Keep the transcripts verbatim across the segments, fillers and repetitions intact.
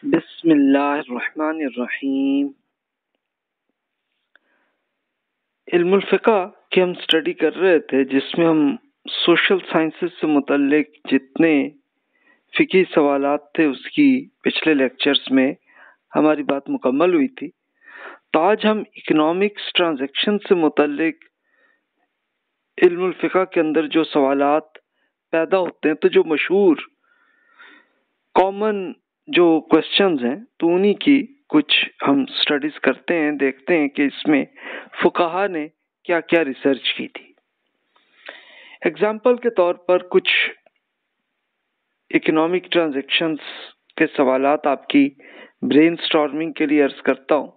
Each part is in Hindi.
बिस्मिल्लाहिर्रहमानिर्रहीम। इल्मुल फ़िक़्ह की हम स्टडी कर रहे थे, जिसमें हम सोशल साइंसेस से मुतल्लिक जितने फ़िक़ही सवालात थे उसकी पिछले लेक्चर्स में हमारी बात मुकम्मल हुई थी। तो आज हम इकोनॉमिक्स ट्रांजैक्शन से मुतल्लिक इल्मुल फ़िक़्ह के अंदर जो सवालात पैदा होते हैं, तो जो मशहूर कॉमन जो क्वेश्चंस हैं, तो उन्हीं की कुछ हम स्टडीज करते हैं, देखते हैं कि इसमें फुक़हा ने क्या क्या रिसर्च की थी। एग्जाम्पल के तौर पर कुछ इकोनॉमिक ट्रांजैक्शंस के सवालात आपकी ब्रेनस्टॉर्मिंग के लिए अर्ज करता हूँ।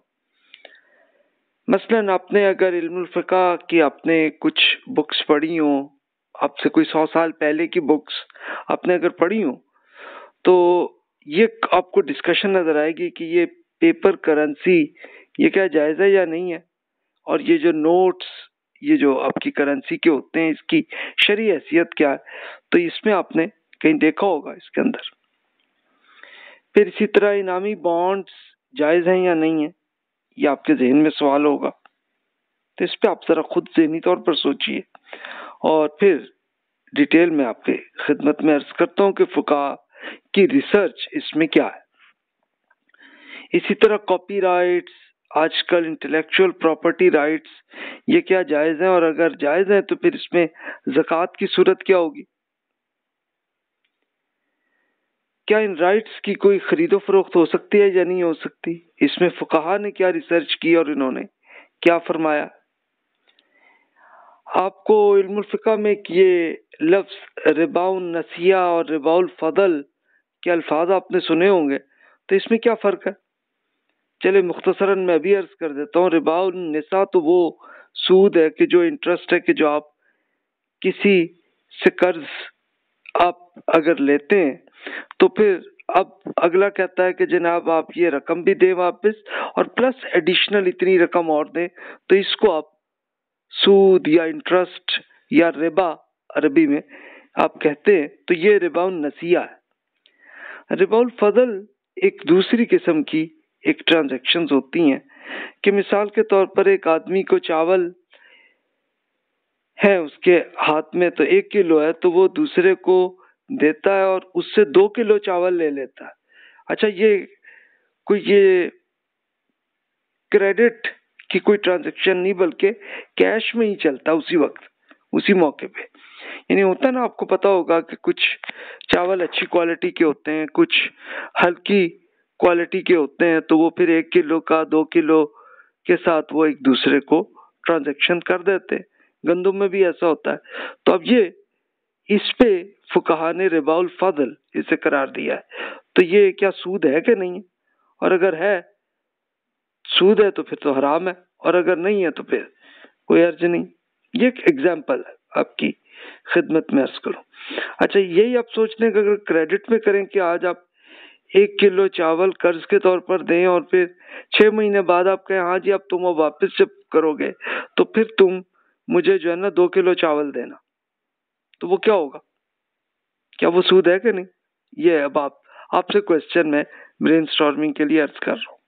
मसलन आपने अगर इल्मुल फ़िक़्ह की आपने कुछ बुक्स पढ़ी हो, आपसे कोई सौ साल पहले की बुक्स आपने अगर पढ़ी हो, तो ये आपको डिस्कशन नजर आएगी कि ये पेपर करेंसी ये क्या जायज़ है या नहीं है, और ये जो नोट्स ये जो आपकी करेंसी के होते हैं इसकी शरई हैसियत क्या है। तो इसमें आपने कहीं देखा होगा इसके अंदर। फिर इसी तरह इनामी बॉन्ड्स जायज़ हैं या नहीं है, ये आपके जहन में सवाल होगा। तो इस पर आप ज़रा खुद ज़हनी तौर पर सोचिए और फिर डिटेल में आपके खिदमत में अर्ज करता हूँ कि फुक़हा की रिसर्च इसमें क्या है। इसी तरह कॉपीराइट्स, आजकल इंटेलेक्चुअल प्रॉपर्टी राइट्स ये क्या जायज़ है, और अगर जायज़ है तो फिर इसमें ज़कात की सूरत क्या होगी। क्या इन राइट्स की कोई खरीदो फरोख्त हो सकती है या नहीं हो सकती, इसमें फुक़हा ने क्या रिसर्च की और इन्होंने क्या फरमाया। आपको इल्मुल फ़िक़्ह में ये लफ्ज़ रिबाउन नसिया और रिबाउल फदल के अल्फाज आपने सुने होंगे, तो इसमें क्या फ़र्क है। चले मुख्तसरन मैं भी अर्ज कर देता हूँ। रिबाउल निसा तो वो सूद है कि जो इंटरेस्ट है कि जो आप किसी से कर्ज आप अगर लेते हैं, तो फिर अब अगला कहता है कि जनाब आप ये रकम भी दें वापस और प्लस एडिशनल इतनी रकम और दें, तो इसको आप सूद या इंटरेस्ट या रिबा अरबी में आप कहते हैं। तो ये रिबाउन नसिया है। रिबाउल फदल एक दूसरी किस्म की एक ट्रांजैक्शंस होती हैं कि मिसाल के तौर पर एक आदमी को चावल है उसके हाथ में, तो एक किलो है, तो वो दूसरे को देता है और उससे दो किलो चावल ले लेता है। अच्छा, ये कोई ये क्रेडिट की कोई ट्रांजैक्शन नहीं, बल्कि कैश में ही चलता उसी वक्त उसी मौके पे। यानी होता ना, आपको पता होगा कि कुछ चावल अच्छी क्वालिटी के होते हैं, कुछ हल्की क्वालिटी के होते हैं, तो वो फिर एक किलो का दो किलो के साथ वो एक दूसरे को ट्रांजैक्शन कर देते हैं। गंदम में भी ऐसा होता है। तो अब ये इस पे फुक़हा ने रिबाउल फदल इसे करार दिया है। तो ये क्या सूद है कि नहीं है, और अगर है सूद है तो फिर तो हराम है, और अगर नहीं है तो फिर कोई अर्ज नहीं। ये एक एग्जाम्पल है आपकी खिदमत में अर्ज करूं। अच्छा, यही आप सोच लें कि अगर क्रेडिट में करें कि आज आप एक किलो चावल कर्ज के तौर पर दें और फिर छह महीने बाद आप कहें हाँ जी अब तुम वो वापस जब करोगे तो फिर तुम मुझे जो है ना दो किलो चावल देना, तो वो क्या होगा, क्या वो सूद है कि नहीं। ये अब आप आपसे क्वेश्चन में ब्रेनस्टॉर्मिंग के लिए अर्ज कर रहा हूं।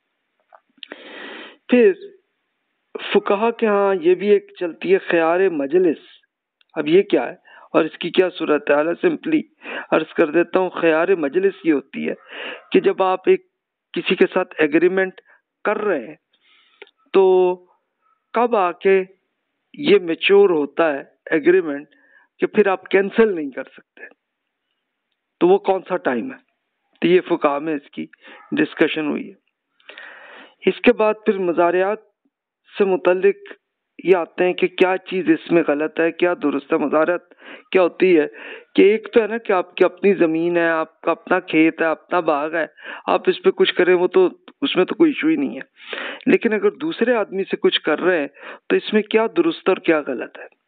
फिर फुक़हा के यहाँ ये भी एक चलती है ख़यार मजलिस। अब ये क्या है और इसकी क्या सूरत है, सिंपली अर्ज कर देता हूँ। ख़यार मजलिस ये होती है कि जब आप एक किसी के साथ एग्रीमेंट कर रहे हैं, तो कब आके ये मैच्योर होता है एग्रीमेंट कि फिर आप कैंसिल नहीं कर सकते, तो वो कौन सा टाइम है। तो ये फुक़हा में इसकी डिस्कशन हुई है। इसके बाद फिर मज़ारियात से मुतल्लिक ये आते हैं कि क्या चीज़ इसमें गलत है, क्या दुरुस्त है। मज़ारियात क्या होती है कि एक तो है ना कि आपकी अपनी ज़मीन है, आपका अपना खेत है, अपना बाग है, आप इस पे कुछ करें वो तो उसमें तो कोई इशू ही नहीं है। लेकिन अगर दूसरे आदमी से कुछ कर रहे हैं तो इसमें क्या दुरुस्त और क्या गलत है।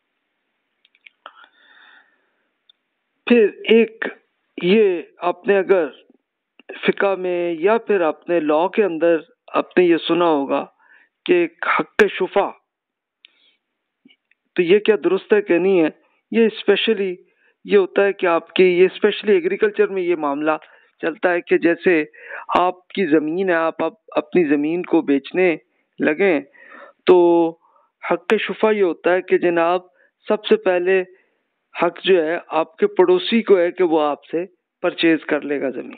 फिर एक ये आपने अगर फ़िक़्ह में या फिर आपने लॉ के अंदर आपने ये सुना होगा कि हक़ शुफ़ा, तो ये क्या दुरुस्त है कि नहीं है। ये स्पेशली ये होता है कि आपके ये स्पेशली एग्रीकल्चर में ये मामला चलता है कि जैसे आपकी ज़मीन है, आप, आप अपनी ज़मीन को बेचने लगें तो हक़ शुफ़ा ये होता है कि जनाब सबसे पहले हक़ जो है आपके पड़ोसी को है कि वो आपसे परचेज कर लेगा ज़मीन।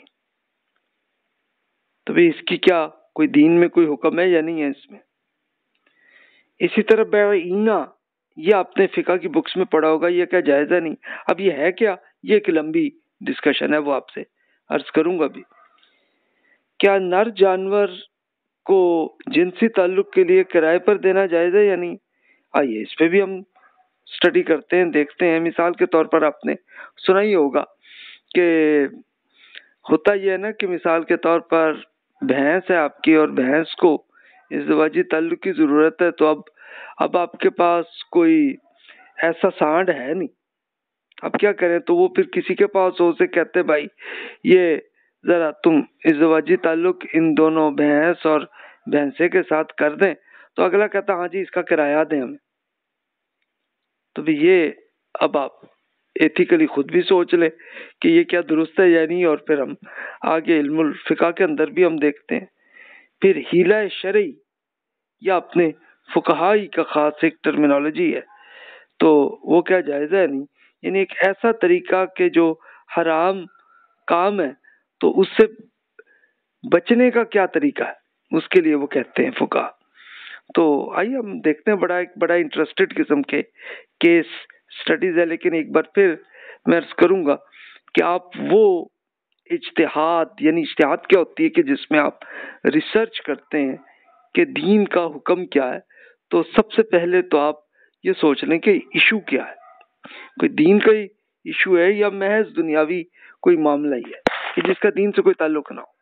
तो भाई इसकी क्या कोई दीन में कोई हुक्म है या नहीं है इसमें? इसी तरह बैईना, ये आपने फिका की बुक्स में पढ़ा होगा, ये क्या जायज़ है नहीं? अब ये है क्या, ये एक लंबी डिस्कशन है, वो आपसे अर्ज करूंगा भी। क्या नर जानवर को जिनसी ताल्लुक के लिए किराए पर देना जायज़ है या नहीं? आइए इस पे भी हम स्टडी करते हैं, देखते हैं। मिसाल के तौर पर आपने सुना ही होगा कि होता यह है ना कि मिसाल के तौर पर भैंस है आपकी और भैंस को इज़्दिवाजी ताल्लुक की ज़रूरत है, तो अब अब आपके पास कोई ऐसा सांड है नहीं, अब क्या करें? तो वो फिर किसी के पास हो, उसे कहते भाई ये ज़रा तुम इज़्दिवाजी ताल्लुक इन दोनों भैंस और भैंसे के साथ कर दें, तो अगला कहता हाँ जी इसका किराया दें हमें। तो भी ये अब आप एथिकली खुद भी सोच ले कि ये क्या दुरुस्त है या नहीं, और फिर हम आगे इल्मुल फिका के अंदर भी हम देखते हैं। फिर हीला शरई, या अपने फुकहाई का खास एक टर्मिनोलॉजी है, तो वो क्या जायज़ है नहीं, यानी एक ऐसा तरीका के जो हराम काम है तो उससे बचने का क्या तरीका है, उसके लिए वो कहते हैं फुका। तो आइए हम देखते हैं, बड़ा एक बड़ा इंटरेस्टेड किस्म के केस स्टडीज है, लेकिन एक बार फिर मैं अर्ज करूंगा कि आप वो इज्तिहाद, यानी इज्तिहाद क्या होती है कि जिसमें आप रिसर्च करते हैं कि दीन का हुक्म क्या है, तो सबसे पहले तो आप ये सोच लें कि इशू क्या है, कोई दीन का इशू है या महज दुनियावी कोई मामला ही है कि जिसका दीन से कोई ताल्लुक ना हो।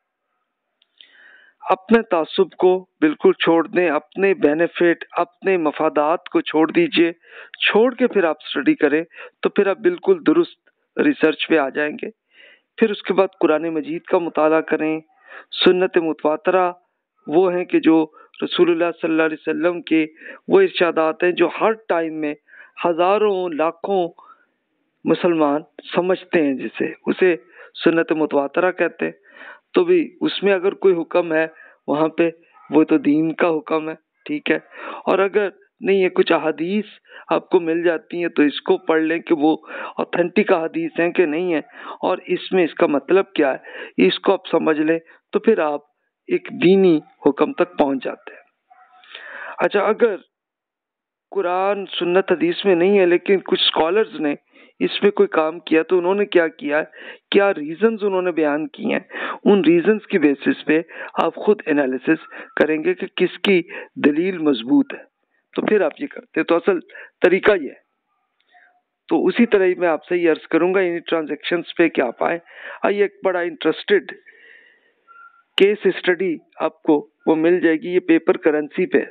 अपने तासुब को बिल्कुल छोड़ दें, अपने बेनिफिट, अपने मफादात को छोड़ दीजिए, छोड़ के फिर आप स्टडी करें, तो फिर आप बिल्कुल दुरुस्त रिसर्च पे आ जाएंगे। फिर उसके बाद कुरान मजीद का मुताला करें, सुन्नत मुतवातरा वो हैं कि जो रसूलुल्लाह सल्लल्लाहु अलैहि वसल्लम के वो इरशादात हैं जो हर टाइम में हजारों लाखों मुसलमान समझते हैं, जिसे उसे सुन्नत मुतवातरा कहते हैं। तो भी उसमें अगर कोई हुक्म है वहाँ पे वो तो दीन का हुक्म है, ठीक है। और अगर नहीं है, कुछ अहादीस आपको मिल जाती हैं तो इसको पढ़ लें कि वो ऑथेंटिक अहादीस हैं कि नहीं है, और इसमें इसका मतलब क्या है, इसको आप समझ लें, तो फिर आप एक दीनी हुक्म तक पहुंच जाते हैं। अच्छा, अगर कुरान सुन्नत हदीस में नहीं है लेकिन कुछ स्कॉलर्स ने इसमें कोई काम किया, तो उन्होंने क्या किया है, क्या रीजंस उन्होंने बयान किए हैं, उन रीजंस की बेसिस पे आप खुद एनालिसिस करेंगे कि किसकी दलील मजबूत है, तो फिर आप ये करते हैं। तो असल तरीका ये है। तो उसी तरह ही मैं आपसे ये अर्ज करूंगा इन ट्रांजैक्शंस पे क्या पाए। आइए एक बड़ा इंटरेस्टेड केस स्टडी आपको वो मिल जाएगी, ये पेपर करेंसी पे।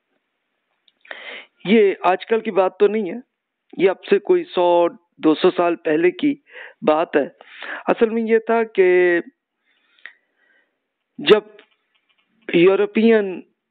ये आजकल की बात तो नहीं है, ये अब से कोई सौ दो सौ साल पहले की बात है। असल में ये था कि जब यूरोपियन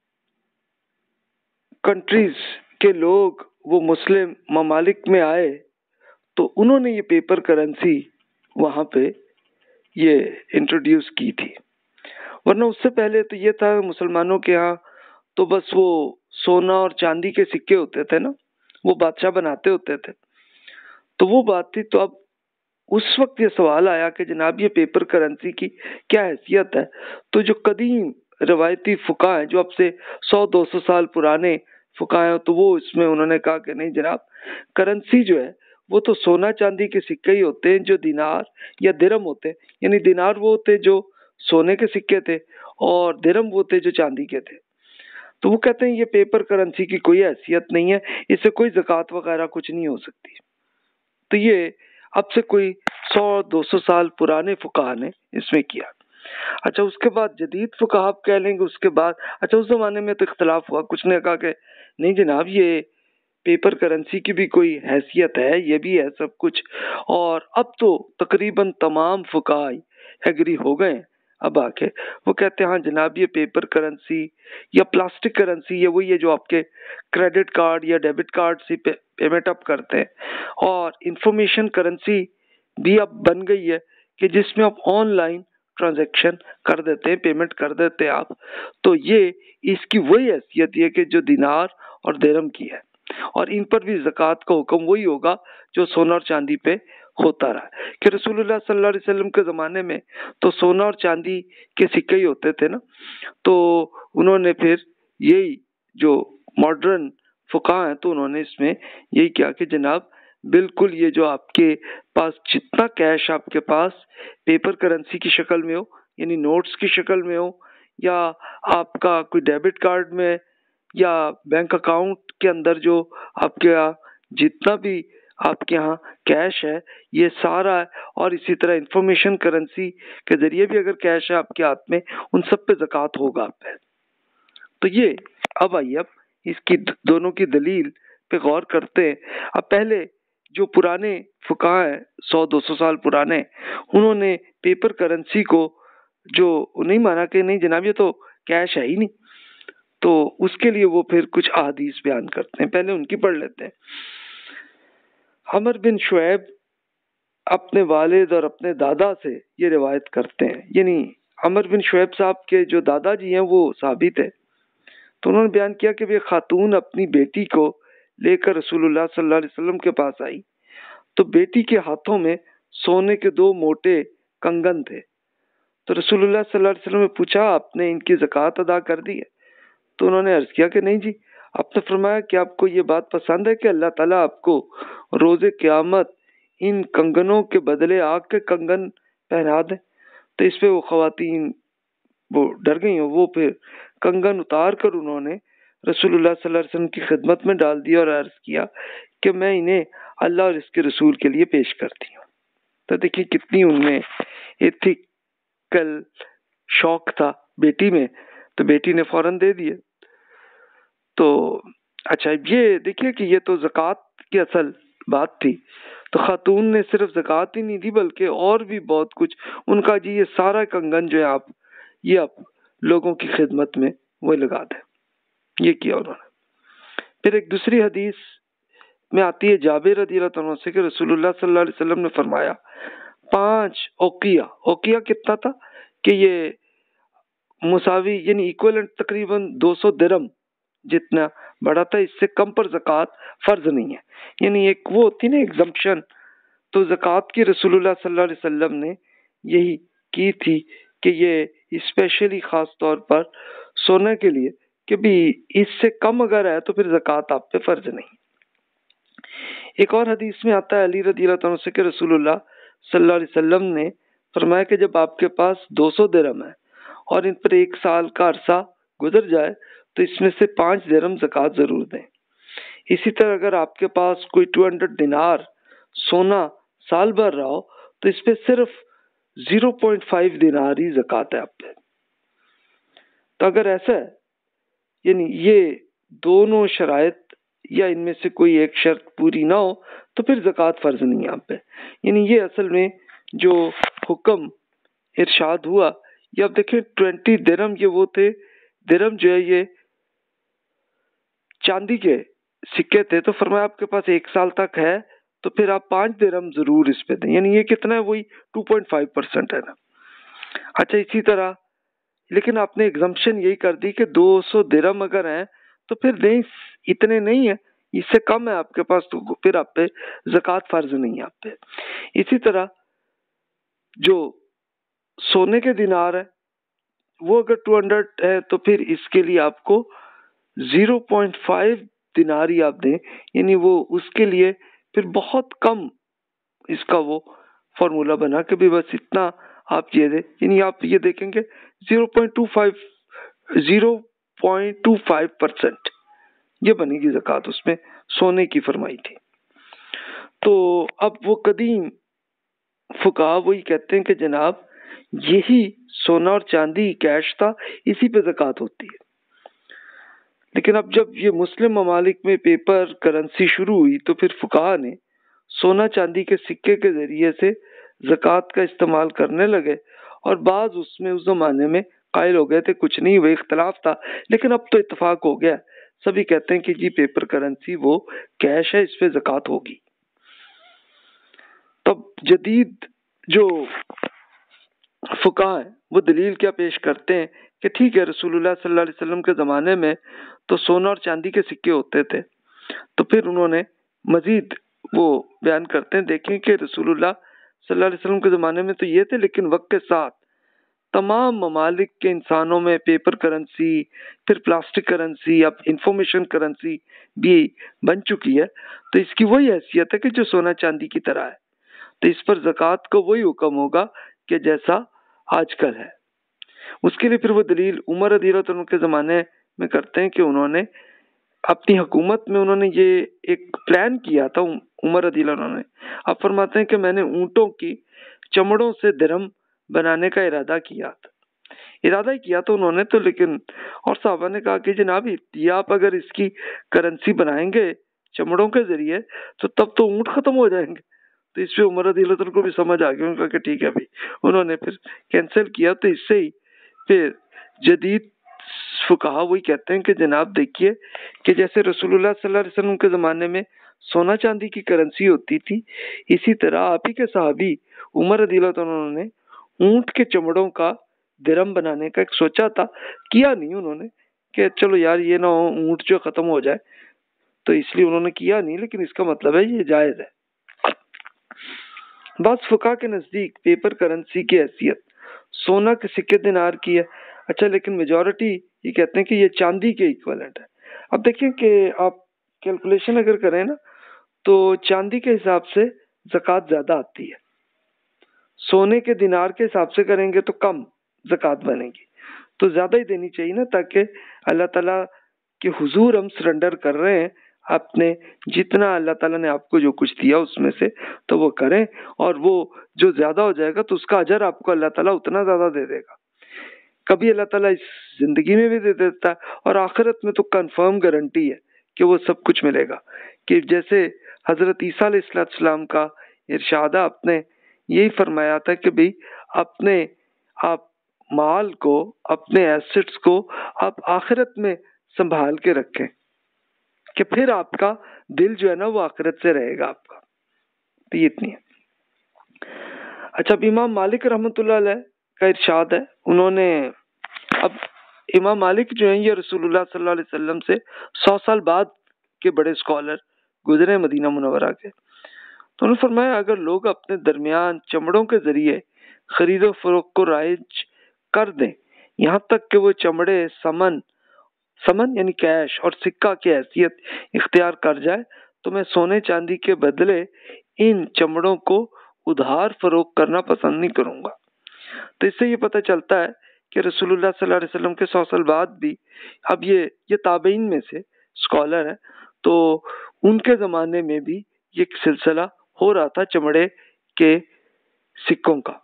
कंट्रीज के लोग वो मुस्लिम ममालिक में आए, तो उन्होंने ये पेपर करेंसी वहाँ पे ये इंट्रोड्यूस की थी। वरना उससे पहले तो ये था मुसलमानों के यहाँ तो बस वो सोना और चांदी के सिक्के होते थे ना, वो बादशाह बनाते होते थे, तो वो बात थी। तो अब उस वक्त ये सवाल आया कि जनाब ये पेपर करेंसी की क्या हैसियत है। तो जो कदीम रवायती फुका हैं, जो अब से सौ दो सौ साल पुराने फुका हैं, तो वो इसमें उन्होंने कहा कि नहीं जनाब, करेंसी जो है वो तो सोना चांदी के सिक्के ही होते हैं जो दिनार या दिरहम होते हैं। यानी दिनार वो होते जो सोने के सिक्के थे और दिरहम वो थे जो चांदी के थे। तो वो कहते हैं ये पेपर करेंसी की कोई हैसियत नहीं है, इससे कोई ज़कात वगैरह कुछ नहीं हो सकती। तो ये अब से कोई सौ दो सौ साल पुराने फुकाहा ने इसमें किया। अच्छा, उसके बाद जदीद फुकाहा आप कह लेंगे उसके बाद। अच्छा, उस जमाने में तो इख्तलाफ हुआ, कुछ ने कहा कि नहीं जनाब ये पेपर करेंसी की भी कोई हैसियत है, ये भी है सब कुछ। और अब तो तकरीबन तमाम फुकाहा एग्री हो गए अब आके, वो कहते हैं हाँ जनाब ये पेपर करेंसी या प्लास्टिक करेंसी ये वही है जो आपके क्रेडिट कार्ड या डेबिट कार्ड से पे, पेमेंट अप करते हैं। और इंफॉर्मेशन करेंसी भी अब बन गई है कि जिसमें आप ऑनलाइन ट्रांजैक्शन कर देते हैं, पेमेंट कर देते हैं आप, तो ये इसकी वही हैसियत है कि जो दिनार और दिरहम की है, और इन पर भी ज़कात का हुक्म वही होगा जो सोना और चांदी पे होता रहा। कि रसूलुल्लाह सल्लल्लाहु अलैहि वसल्लम के ज़माने में तो सोना और चांदी के सिक्के ही होते थे ना, तो उन्होंने फिर यही जो मॉडर्न फुकाहा हैं तो उन्होंने इसमें यही किया कि जनाब बिल्कुल ये जो आपके पास जितना कैश आपके पास पेपर करेंसी की शक्ल में हो, यानी नोट्स की शक्ल में हो, या आपका कोई डेबिट कार्ड में या बैंक अकाउंट के अंदर जो आपके यहाँ जितना भी आपके यहाँ कैश है ये सारा है, और इसी तरह इंफॉर्मेशन करेंसी के जरिए भी अगर कैश है आपके हाथ में, उन सब पे ज़कात होगा आप पे। तो ये अब आइए अब इसकी दोनों की दलील पे गौर करते हैं। अब पहले जो पुराने फुकाहा हैं सौ दो सौ साल पुराने, उन्होंने पेपर करेंसी को जो नहीं माना कि नहीं जनाब ये तो कैश है ही नहीं, तो उसके लिए वो फिर कुछ अहादीस बयान करते हैं। पहले उनकी पढ़ लेते हैं। अमर बिन शुएब अपने वालिद और अपने दादा से ये रिवायत करते हैं, यानी अमर बिन शुएब साहब के जो दादाजी हैं वो साहबी थे, तो उन्होंने बयान किया कि वे खातून अपनी बेटी को लेकर रसूलुल्लाह सल्लल्लाहु अलैहि वसल्लम के पास आई, तो बेटी के हाथों में सोने के दो मोटे कंगन थे। तो रसूलुल्लाह सल्लल्लाहु अलैहि वसल्लम ने पूछा आपने इनकी ज़कात अदा कर दी है? तो उन्होंने अर्ज किया कि नहीं जी। आपने फरमाया कि आपको ये बात पसंद है कि अल्लाह ताला आपको रोज़े क़यामत इन कंगनों के बदले आग के कंगन पहना दे? तो इस पे वो ख़वातीन वो डर गई, वो फिर कंगन उतार कर उन्होंने रसूलुल्लाह सल्लल्लाहु अलैहि वसल्लम की खिदमत में डाल दिया और अर्ज किया कि मैं इन्हें अल्लाह और इसके रसूल के लिए पेश करती हूँ। तो देखिए कितनी उनमें एथिकल शौक था बेटी में, तो बेटी ने फौरन दे दिए। तो अच्छा ये देखिए कि ये तो ज़कात की असल बात थी। तो खातून ने सिर्फ ज़कात ही नहीं दी बल्कि और भी बहुत कुछ, उनका जी ये सारा कंगन जो है आप ये आप लोगों की खिदमत में वो लगा दें, ये किया उन्होंने। फिर एक दूसरी हदीस में आती है जाबिर रज़ियल्लाहु अन्हु से कि रसूलुल्लाह सल्लल्लाहु अलैहि वसल्लम ने फरमाया पांच ओकिया, ओकिया कितना था कि ये मुसावी यानी इक्विवेलेंट तकरीबन दो सौ दिरहम जितना बड़ा था, इससे कम पर ज़कात फर्ज नहीं है। यानी एक वो होती ना एग्जम्पशन, तो ज़कात की रसूलुल्लाह सल्लल्लाहु अलैहि वसल्लम ने यही की थी कि ये स्पेशली खास तौर पर सोने के लिए कि भी इससे कम अगर है तो फिर ज़कात आप पे फर्ज नहीं। एक और हदीस में आता है अली रज़ियल्लाहु अन्हु से कि रसूलुल्लाह सल्लल्लाहु अलैहि वसल्लम ने फरमाया कि जब आपके पास दो सौ दिरहम है और इन पर एक साल का अरसा गुजर जाए तो इसमें से पांच दिरहम ज़कात जरूर दें। इसी तरह अगर आपके पास कोई दो सौ दिनार सोना साल भर रहा हो तो इस पे सिर्फ ज़ीरो पॉइंट फाइव दिनार ही ज़कात है आप पे। तो अगर ऐसा है यानी ये दोनों शराइत या इनमें से कोई एक शर्त पूरी ना हो तो फिर ज़कात फर्ज नहीं है आप पे। यानी ये असल में जो हुक्म इरशाद हुआ ये अब देखिए ट्वेंटी दिरहम ये वो थे, दिरहम जो है ये चांदी के सिक्के थे, तो फरमाया आपके पास एक साल तक है तो फिर आप पांच दिरहम जरूर इस पे दें, यानी ये कितना है वही टू पॉइंट फाइव परसेंट है ना। अच्छा इसी तरह लेकिन आपने एग्जम्पशन यही कर दी कि दो सौ दिरहम अगर हैं तो फिर नहीं, इतने नहीं है, इससे कम है आपके पास तो फिर आप पे ज़कात फर्ज नहीं है आप पे। इसी तरह जो सोने के दिनार है वो अगर दो सौ है तो फिर इसके लिए आपको ज़ीरो पॉइंट फाइव दिनार ही आप दें, यानी वो उसके लिए फिर बहुत कम इसका वो फॉर्मूला बना कि भी बस इतना आप ये दे, यानी आप ये देखेंगे zero point two five zero point two five percent ये बनेगी ज़कात, उसमें सोने की फरमाई थी। तो अब वो कदीम फुकाहा वही कहते हैं कि जनाब यही सोना और चांदी कैश था, इसी पे ज़कात होती है। लेकिन अब जब ये मुस्लिम ममालिक में पेपर करेंसी शुरू हुई तो फिर फुकाहा ने सोना चांदी के सिक्के के जरिए से ज़कात का इस्तेमाल करने लगे, और बाज उसमें उस जमाने में कायल हो गए थे, कुछ नहीं वही इख्तलाफ था, लेकिन अब तो इत्तेफाक हो गया, सभी कहते हैं कि जी पेपर करेंसी वो कैश है, इस पे ज़कात होगी। तब जदीद जो फुकाहा है वो दलील क्या पेश करते हैं कि ठीक है, रसूलुल्लाह सल्लल्लाहु अलैहि वसल्लम के ज़माने में तो सोना और चांदी के सिक्के होते थे। तो फिर उन्होंने मजीद वो बयान करते हैं, देखें कि रसूलुल्लाह सल्लल्लाहु अलैहि वसल्लम के ज़माने में तो ये थे, लेकिन वक्त के साथ तमाम ममालिक के इंसानों में पेपर करेंसी, फिर प्लास्टिक करेंसी, अब इंफॉर्मेशन करेंसी भी बन चुकी है। तो इसकी वही हैसियत है कि जो सोना चांदी की तरह है। तो इस पर ज़कात को वही हुक्म होगा कि जैसा आजकल है। उसके लिए फिर वो दलील उमर रज़ियल्लाहु अन्हु के ज़माने में करते हैं कि उन्होंने अपनी हुकूमत में उन्होंने ये एक प्लान किया था। उमर रज़ियल्लाहु अन्हु ने अब फरमाते हैं कि मैंने ऊँटों की चमड़ों से दिरहम बनाने का इरादा किया था। इरादा ही किया तो उन्होंने तो, लेकिन और साहबा ने कहा कि जनाब ये आप अगर इसकी करेंसी बनाएंगे चमड़ों के जरिए तो तब तो ऊँट खत्म हो जाएंगे। तो इस पे उमर रज़ियल्लाहु अन्हु को भी समझ आ गया, उनका कि ठीक है भाई। उन्होंने फिर कैंसिल किया। तो इससे ही फिर जदीद फुकाहा वही कहते हैं कि जनाब देखिए कि जैसे रसूलुल्लाह सल्लल्लाहु अलैहि वसल्लम के ज़माने में सोना चांदी की करेंसी होती थी, इसी तरह आप ही के सहाबी उमर रज़ियल्लाहु अन्हु ने ऊँट के चमड़ों का दिरहम बनाने का एक सोचा था। किया नहीं उन्होंने कि चलो यार ये ना हो ऊँट जो खत्म हो जाए, तो इसलिए उन्होंने किया नहीं, लेकिन इसका मतलब है ये जायज़ है। बस फुकाहा के नज़दीक पेपर करेंसी की हैसियत सोना के सिक्के दिनार की है। अच्छा, लेकिन मेजॉरिटी ये कहते हैं कि ये चांदी के इक्विवेलेंट है। अब देखिए कि आप कैलकुलेशन अगर करें ना, तो चांदी के हिसाब से ज़कात ज़्यादा आती है, सोने के दिनार के हिसाब से करेंगे तो कम ज़कात बनेगी। तो ज़्यादा ही देनी चाहिए ना, ताकि अल्लाह ताला के हुजूर हम सरेंडर कर रहे हैं आपने जितना अल्लाह ताला ने आपको जो कुछ दिया उसमें से, तो वो करें, और वो जो ज़्यादा हो जाएगा तो उसका अजर आपको अल्लाह ताला उतना ज़्यादा दे देगा। कभी अल्लाह ताला इस ज़िंदगी में भी दे देता है, और आखिरत में तो कंफर्म गारंटी है कि वो सब कुछ मिलेगा। कि जैसे हज़रत ईसा अलैहिस्सलाम का इरशाद है, आपने यही फरमाया था कि भाई अपने आप माल को, अपने एसेट्स को आप आखिरत में संभाल के रखें कि फिर आपका दिल जो है ना वो आखिरत से रहेगा आपका। तो ये इतनी है। अच्छा, इमाम मालिक रहमतुल्लाह अलैह का इरशाद है, उन्होंने अब इमाम मालिक जो है ये रसूलुल्लाह सल्लल्लाहु अलैहि वसल्लम से सौ साल बाद के बड़े स्कॉलर गुजरे मदीना मुनव्वरा के। तो उन्होंने फरमाया अगर लोग अपने दरमियान चमड़ों के जरिए खरीदो फरोख्त को राइज कर दें, यहाँ तक कि वो चमड़े समन समन यानी कैश और सिक्का की हैसियत इख्तियार कर जाए, तो मैं सोने चांदी के बदले इन चमड़ों को उधार फरोख्त करना पसंद नहीं करूंगा। तो इससे ये पता चलता है कि रसूलुल्लाह सल्लल्लाहु अलैहि वसल्लम के सौ साल बाद भी, अब ये ये ताबईन में से स्कॉलर है, तो उनके ज़माने में भी ये सिलसिला हो रहा था चमड़े के सिक्कों का।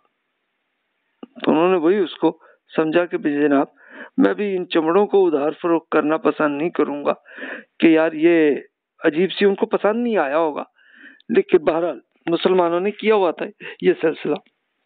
तो उन्होंने वही उसको समझा कि जनाब मैं भी इन चमड़ों को उधार फरोख्त करना पसंद नहीं करूंगा, कि यार ये अजीब सी, उनको पसंद नहीं आया होगा, लेकिन बहरहाल मुसलमानों ने किया हुआ था ये सिलसिला।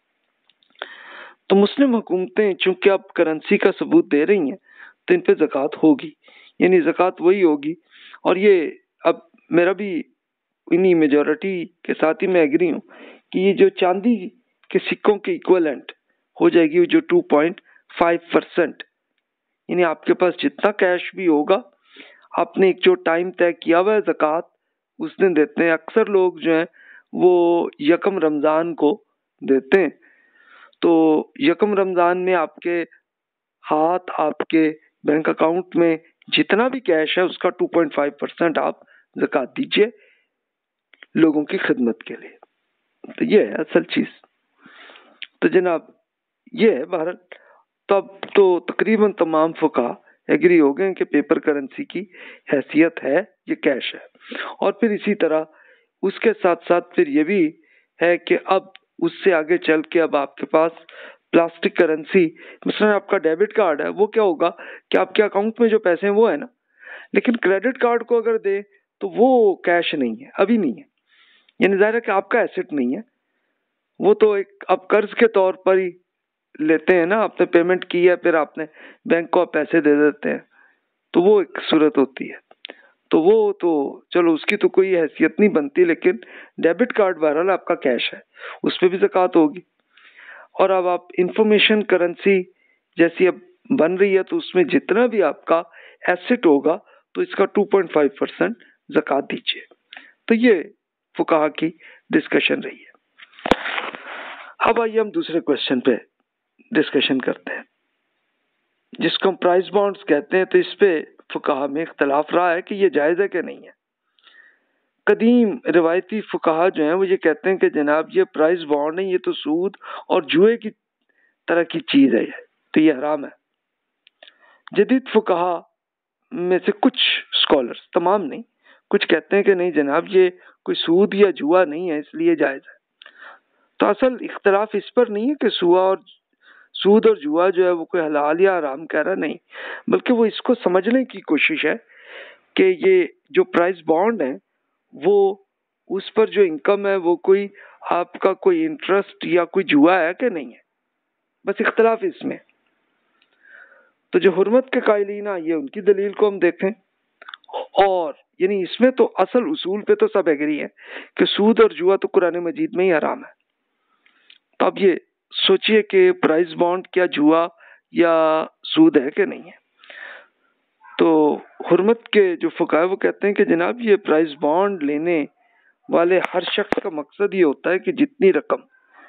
तो मुस्लिम हुकूमतें चूंकि अब करेंसी का सबूत दे रही हैं, तो इन पे ज़कात होगी, यानी ज़कात वही होगी। और ये अब मेरा भी इन्हीं मेजॉरिटी के साथ ही मैं एग्री हूँ कि ये जो चांदी के सिक्कों के इक्विवेलेंट हो जाएगी जो टू पॉइंट फाइव परसेंट, यानी आपके पास जितना कैश भी होगा, आपने एक जो टाइम तय किया हुआ है ज़कात उस दिन देते हैं। अक्सर लोग जो हैं वो यकम रमज़ान को देते हैं, तो यकम रमज़ान में आपके हाथ, आपके बैंक अकाउंट में जितना भी कैश है उसका टू पॉइंट फाइव परसेंट आप ज़कात दीजिए लोगों की खिदमत के लिए। तो ये है असल चीज़। तो जनाब ये है भारत। तब तो तकरीबन तमाम फुकाहा एग्री हो गए कि पेपर करेंसी की हैसियत है, ये कैश है। और फिर इसी तरह उसके साथ साथ फिर ये भी है कि अब उससे आगे चल के अब आपके पास प्लास्टिक करेंसी, मिसाल आपका डेबिट कार्ड है, वो क्या होगा कि आपके अकाउंट में जो पैसे हैं वो है ना, लेकिन क्रेडिट कार्ड को अगर दे तो वो कैश नहीं है, अभी नहीं है, यानी ज़ाहिर है कि आपका एसेट नहीं है, वो तो एक आप कर्ज के तौर पर ही लेते हैं ना, आपने पेमेंट की है फिर आपने बैंक को आप पैसे दे देते हैं, तो वो एक सूरत होती है। तो वो तो चलो उसकी तो कोई हैसियत नहीं बनती, लेकिन डेबिट कार्ड बहरहाल आपका कैश है, उस पर भी ज़कात होगी। और अब आप इंफॉर्मेशन करेंसी जैसी अब बन रही है, तो उसमें जितना भी आपका एसेट होगा तो इसका टू पॉइंट फाइव परसेंट ज़कात दीजिए। तो ये फुकाहा की डिस्कशन रही है। अब आइए हम दूसरे क्वेश्चन पे डिस्कशन करते हैं, जिसको हम प्राइस बॉन्ड्स कहते हैं। तो इस पे फुकाहा में इख्तलाफ रहा है कि ये जायज़ है कि नहीं है। कदीम रिवायती फुकाहा जो हैं वो ये कहते हैं कि जनाब ये प्राइस बॉन्ड नहीं, ये तो सूद और जुए की तरह की चीज़ है, तो ये हराम है। जदीद फुकाहा में से कुछ स्कॉलर्स, तमाम नहीं, कुछ कहते हैं कि नहीं जनाब ये कोई सूद या जुआ नहीं है, इसलिए जायज़ है। तो असल इख्तलाफ इस पर नहीं है कि सुआ और सूद और जुआ जो है वो कोई हलाल या हराम कह रहा नहीं, बल्कि वो इसको समझने की कोशिश है कि ये जो प्राइस बॉन्ड है वो उस पर जो इनकम है वो कोई आपका कोई इंटरेस्ट या कोई जुआ है कि नहीं है, बस इख्तलाफ इसमें। तो जो हुर्मत के कायलीन ये उनकी दलील को हम देखें, और यानी इसमें तो असल उसूल पे तो सब एग्री है कि सूद और जुआ तो कुरान मजीद में ही हराम है। तो अब ये सोचिए कि प्राइस बॉन्ड क्या जुआ या सूद है कि नहीं है। तो हुर्मत के जो फुकाहा वो कहते हैं कि जनाब ये प्राइस बॉन्ड लेने वाले हर शख्स का मकसद ये होता है कि जितनी रकम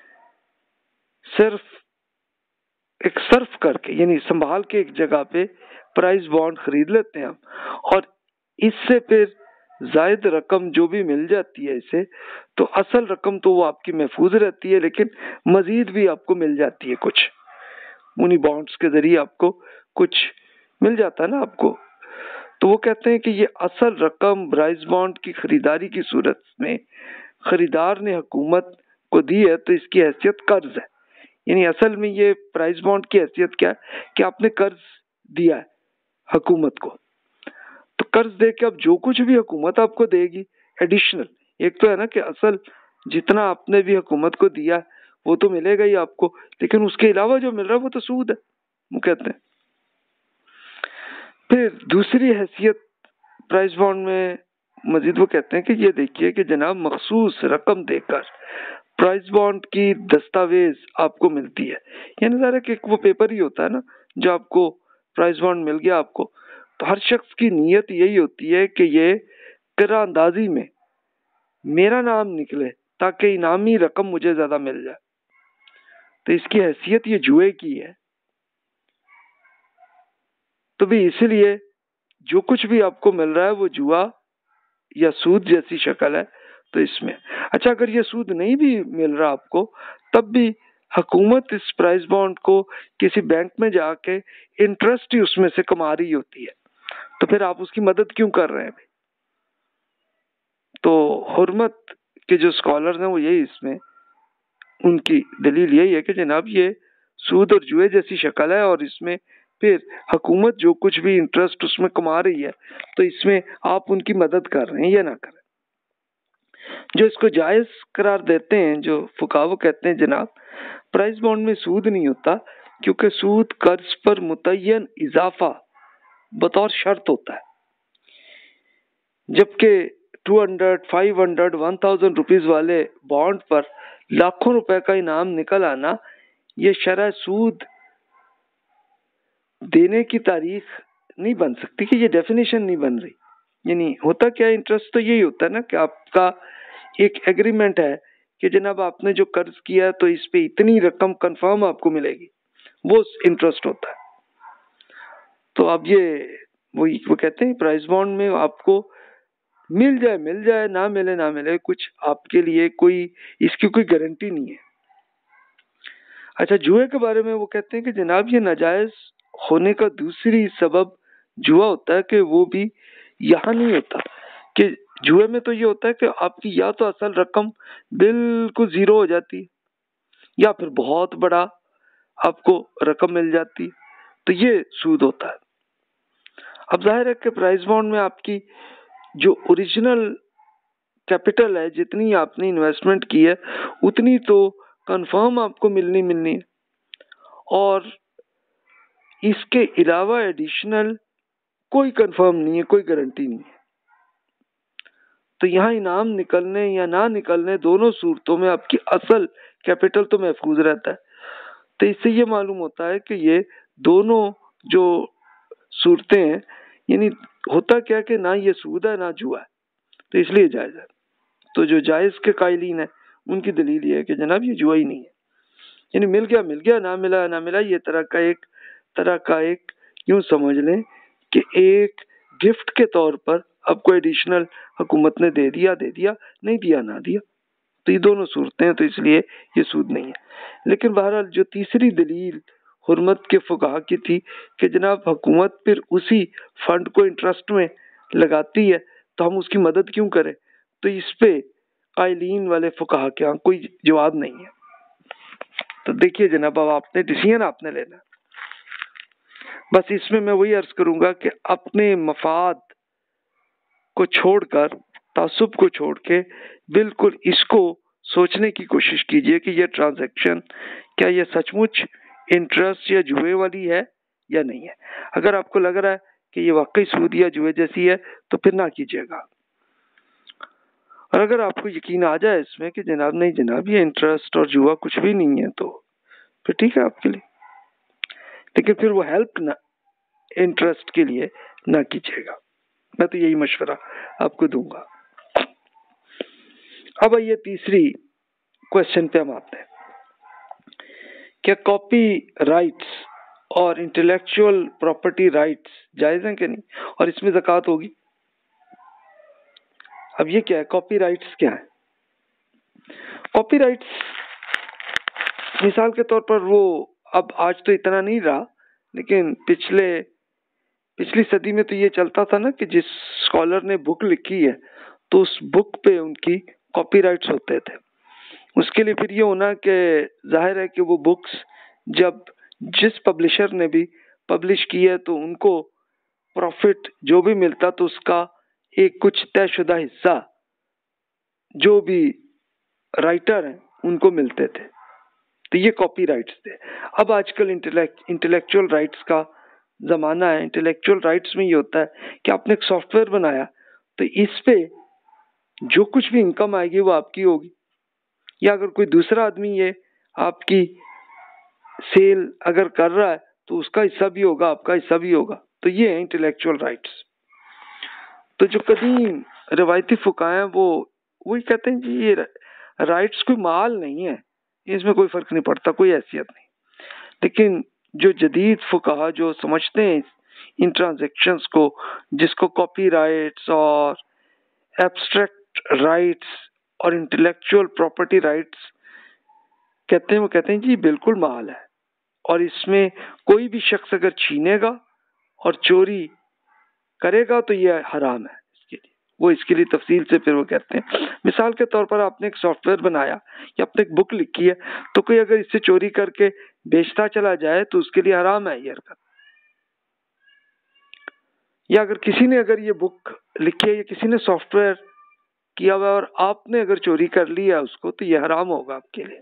सिर्फ एक सर्फ करके यानी संभाल के एक जगह पे प्राइस बॉन्ड खरीद लेते हैं हम, और इससे फिर जायद रकम जो भी मिल जाती है इसे, तो असल रकम तो वो आपकी महफूज रहती है, लेकिन मजीद भी आपको मिल जाती है कुछ, उन्हीं बॉन्ड्स के जरिए आपको कुछ मिल जाता है ना आपको। तो वो कहते हैं कि ये असल रकम प्राइस बॉन्ड की खरीदारी की सूरत में खरीदार ने हुकूमत को दी है, तो इसकी हैसियत कर्ज है। यानी असल में ये प्राइस बॉन्ड की हैसियत क्या है कि आपने कर्ज दिया है हुकूमत को, तो कर्ज दे के अब जो कुछ भी हुकूमत आपको देगी एडिशनल, एक तो है ना कि असल जितना आपने भी हुकूमत को दिया वो तो मिलेगा ही आपको, लेकिन उसके अलावा जो मिल रहा है वो तो सूद है, वो कहते हैं। फिर दूसरी हैसियत प्राइस बॉन्ड में मजीद वो कहते हैं कि ये देखिए कि जनाब मखसूस रकम देकर प्राइस बॉन्ड की दस्तावेज आपको मिलती है। यानी ज़रा कि वो पेपर ही होता है ना जो आपको प्राइस बॉन्ड मिल गया आपको, तो हर शख्स की नीयत यही होती है कि ये किरा अंदाजी में मेरा नाम निकले ताकि इनामी रकम मुझे ज़्यादा मिल जाए। तो इसकी हैसियत ये जुए की है। तो भी इसीलिए जो कुछ भी आपको मिल रहा है वो जुआ या सूद जैसी शक्ल है। तो इसमें अच्छा अगर ये सूद नहीं भी मिल रहा आपको, तब भी हुकूमत इस प्राइस बॉन्ड को किसी बैंक में जाके इंटरेस्ट ही उसमें से कमा रही होती है, तो फिर आप उसकी मदद क्यों कर रहे हैं भाई। तो हुर्मत के जो स्कॉलर्स हैं वो यही इसमें उनकी दलील यही है कि जनाब ये सूद और जुए जैसी शक्ल है, और इसमें फिर हुकूमत जो कुछ भी इंटरेस्ट उसमें कमा रही है, तो इसमें आप उनकी मदद कर रहे हैं या ना करें। जो इसको जायज करार देते हैं जो फुकाहा वो कहते हैं जनाब प्राइस बॉन्ड में सूद नहीं होता, क्योंकि सूद कर्ज पर मुतय्यन इजाफा बतौर शर्त होता है, जबकि two hundred five hundred one thousand rupees वाले बॉन्ड पर लाखों रुपए का इनाम निकल आना ये शरह सूद देने की तारीख नहीं बन सकती, कि ये डेफिनेशन नहीं बन रही। यानी होता क्या, इंटरेस्ट तो यही होता है ना कि आपका एक एग्रीमेंट है कि जनाब आपने जो कर्ज किया तो इस पे इतनी रकम कंफर्म आपको मिलेगी, वो इंटरेस्ट होता है। तो अब ये वो वो कहते हैं प्राइस बॉन्ड में आपको मिल जाए मिल जाए ना मिले ना मिले, कुछ आपके लिए कोई इसकी कोई गारंटी नहीं है। अच्छा जुए के बारे में वो कहते हैं कि जनाब ये नाजायज होने का दूसरी सबब जुआ होता है कि वो भी यहाँ नहीं होता, कि जुए में तो ये होता है कि आपकी या तो असल रकम बिल्कुल जीरो हो जाती है या फिर बहुत बड़ा आपको रकम मिल जाती है, तो ये सूद होता है। अब जाहिर है कि प्राइस बॉन्ड में आपकी जो ओरिजिनल कैपिटल है, जितनी आपने इन्वेस्टमेंट की है उतनी तो कंफर्म आपको मिलनी मिलनी है, और इसके अलावा एडिशनल कोई कंफर्म नहीं है, कोई गारंटी नहीं है। तो यहाँ इनाम निकलने या ना निकलने दोनों सूरतों में आपकी असल कैपिटल तो महफूज रहता है। तो इससे ये मालूम होता है कि ये दोनों जो सूरतें हैं, यानी होता क्या कि ना ये सूद है ना जुआ है, तो इसलिए जायज़ है। तो जो जायज़ के कायलीन है उनकी दलील ये है कि जनाब ये जुआ ही नहीं है, यानी मिल गया मिल गया, ना मिला ना मिला, ये तरह का एक तरह का एक यूं समझ लें कि एक गिफ्ट के तौर पर आपको एडिशनल हुकूमत ने दे दिया दे दिया, नहीं दिया ना दिया, तो ये दोनों सूरतें हैं, तो इसलिए ये सूद नहीं है। लेकिन बहरहाल जो तीसरी दलील हुर्मत के फुकाहा की थी कि जनाब हुकूमत फिर उसी फंड को इंटरेस्ट में लगाती है तो हम उसकी मदद क्यों करें, तो इस पे कायलीन वाले फुकाहा के यहाँ कोई जवाब नहीं है। तो देखिए जनाब, अब आपने डिसीजन आपने लेना। बस इसमें मैं वही अर्ज करूंगा कि अपने मफाद को छोड़कर, तासुब को छोड़ के बिल्कुल इसको सोचने की कोशिश कीजिए कि यह ट्रांजैक्शन क्या ये सचमुच इंटरेस्ट या जुए वाली है या नहीं है। अगर आपको लग रहा है कि ये वाकई सूद या जुए जैसी है तो फिर ना कीजिएगा, और अगर आपको यकीन आ जाए इसमें कि जनाब नहीं जनाब ये इंटरेस्ट और जुआ कुछ भी नहीं है, तो फिर ठीक है आपके लिए, लेकिन फिर वो हेल्प ना इंटरेस्ट के लिए ना कीजिएगा। मैं तो यही मशवरा आपको दूंगा। अब आइए तीसरी क्वेश्चन पे हम आते हैं, क्या कॉपी राइट्स और इंटेलेक्चुअल प्रॉपर्टी राइट्स जायज हैं कि नहीं, और इसमें ज़कात होगी। अब ये क्या है, कॉपी राइट्स क्या है? कॉपी राइट्स मिसाल के तौर पर वो अब आज तो इतना नहीं रहा, लेकिन पिछले पिछली सदी में तो ये चलता था ना कि जिस स्कॉलर ने बुक लिखी है तो उस बुक पे उनकी कॉपीराइट्स होते थे। उसके लिए फिर ये होना कि जाहिर है कि वो बुक्स जब जिस पब्लिशर ने भी पब्लिश की है तो उनको प्रॉफिट जो भी मिलता तो उसका एक कुछ तयशुदा हिस्सा जो भी राइटर हैं उनको मिलते थे, तो ये कॉपीराइट्स थे। अब आजकल इंटेलेक्ट इंटेलेक्चुअल राइट्स का ज़माना है। इंटेलेक्चुअल राइट्स में ये होता है कि आपने एक सॉफ्टवेयर बनाया तो इस पे जो कुछ भी इनकम आएगी वो आपकी होगी, या अगर कोई दूसरा आदमी ये आपकी सेल अगर कर रहा है तो उसका हिस्सा भी होगा, आपका हिस्सा भी होगा। तो ये है इंटेलेक्चुअल राइट्स। तो जो कदीम रिवायती फुकाहा हैं वो वही कहते हैं जी ये राइट्स कोई माल नहीं है, इसमें कोई फर्क नहीं पड़ता, कोई हैसियत नहीं। लेकिन जो जदीद फुकाहा जो समझते हैं इन ट्रांजैक्शंस को, जिसको कॉपीराइट्स और एब्स्ट्रैक्ट राइट्स और इंटेलेक्चुअल प्रॉपर्टी राइट्स कहते हैं, वो कहते हैं जी बिल्कुल माल है, और इसमें कोई भी शख्स अगर छीनेगा और चोरी करेगा तो ये हराम है इसके लिए। वो इसके लिए तफसील से फिर वो कहते हैं, मिसाल के तौर पर आपने एक सॉफ्टवेयर बनाया या आपने एक बुक लिखी है तो कोई अगर इससे चोरी करके बेचता चला जाए तो उसके लिए हराम है ये हरकत। या अगर किसी ने अगर ये बुक लिखी है या किसी ने सॉफ्टवेयर किया हुआ और आपने अगर चोरी कर लिया उसको तो ये हराम होगा आपके लिए।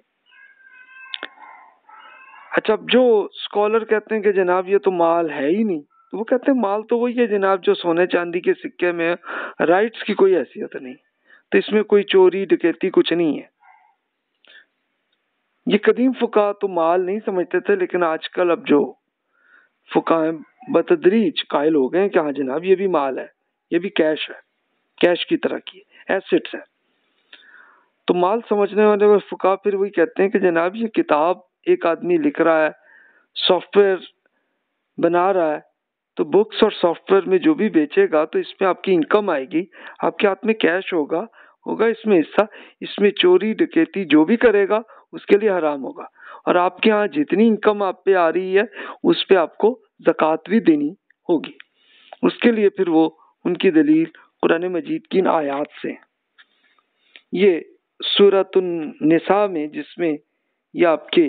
अच्छा, अब जो स्कॉलर कहते हैं कि जनाब ये तो माल है ही नहीं, तो वो कहते हैं माल तो वही है जनाब जो सोने चांदी के सिक्के में, राइट्स की कोई हैसियत नहीं, तो इसमें कोई चोरी डकैती कुछ नहीं है। ये कदीम फुकाहा तो माल नहीं समझते थे, लेकिन आजकल अब जो फुकाहा बतदरीज कायल हो गए हैं कि हाँ जनाब ये भी माल है, ये भी कैश है, कैश की तरह की एसेट्स है। तो माल समझने वाले फुकाहा फिर वही कहते हैं कि जनाब ये किताब एक आदमी लिख रहा है, सॉफ्टवेयर बना रहा है, तो बुक्स और सॉफ्टवेयर में जो भी बेचेगा तो इसमें आपकी इनकम आएगी, आपके हाथ में कैश होगा होगा इसमें हिस्सा, इसमें चोरी डकैती जो भी करेगा उसके लिए हराम होगा, और आपके यहाँ जितनी इनकम आप पे आ रही है उस पे आपको ज़कात भी देनी होगी। उसके लिए फिर वो उनकी दलील कुरान मजीद की इन आयात से, ये सूरतुन निसा में जिसमें ये आपके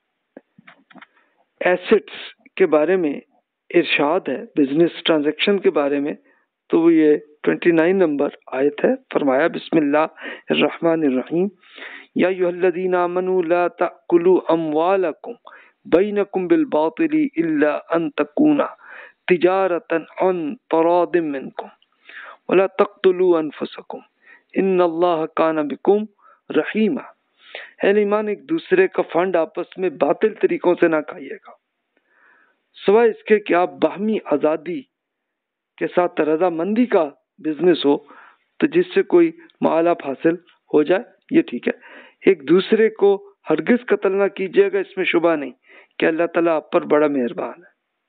एसेट्स के बारे में इरशाद है, बिजनेस ट्रांजैक्शन के बारे में, तो वो ये उनतीस नंबर आयत है। फरमाया बिस्मिल्लाहिर्रहमानिर्रहीम, या अय्युहल्लज़ीना आमनू ला तअकुलू अमवालकुम बैनकुम बिल बातिली इल्ला अन तकूना तिजारतन अन तरादिम मिनकुम वला तक़्तुलू अनफुसकुम इन्नल्लाह काना बिकुम रहीमा। अहले ईमान एक दूसरे का फंड आपस में बातिल तरीकों से ना खाइएगा, सिवाय इसके कि आप बाहमी आज़ादी के साथ रजामंदी का बिजनेस हो, तो जिससे कोई मालाफ हासिल हो जाए, ये ठीक है। एक दूसरे को हरगिज कत्ल ना कीजिएगा, इसमें शुबा नहीं कि अल्लाह ताला आप पर बड़ा मेहरबान है।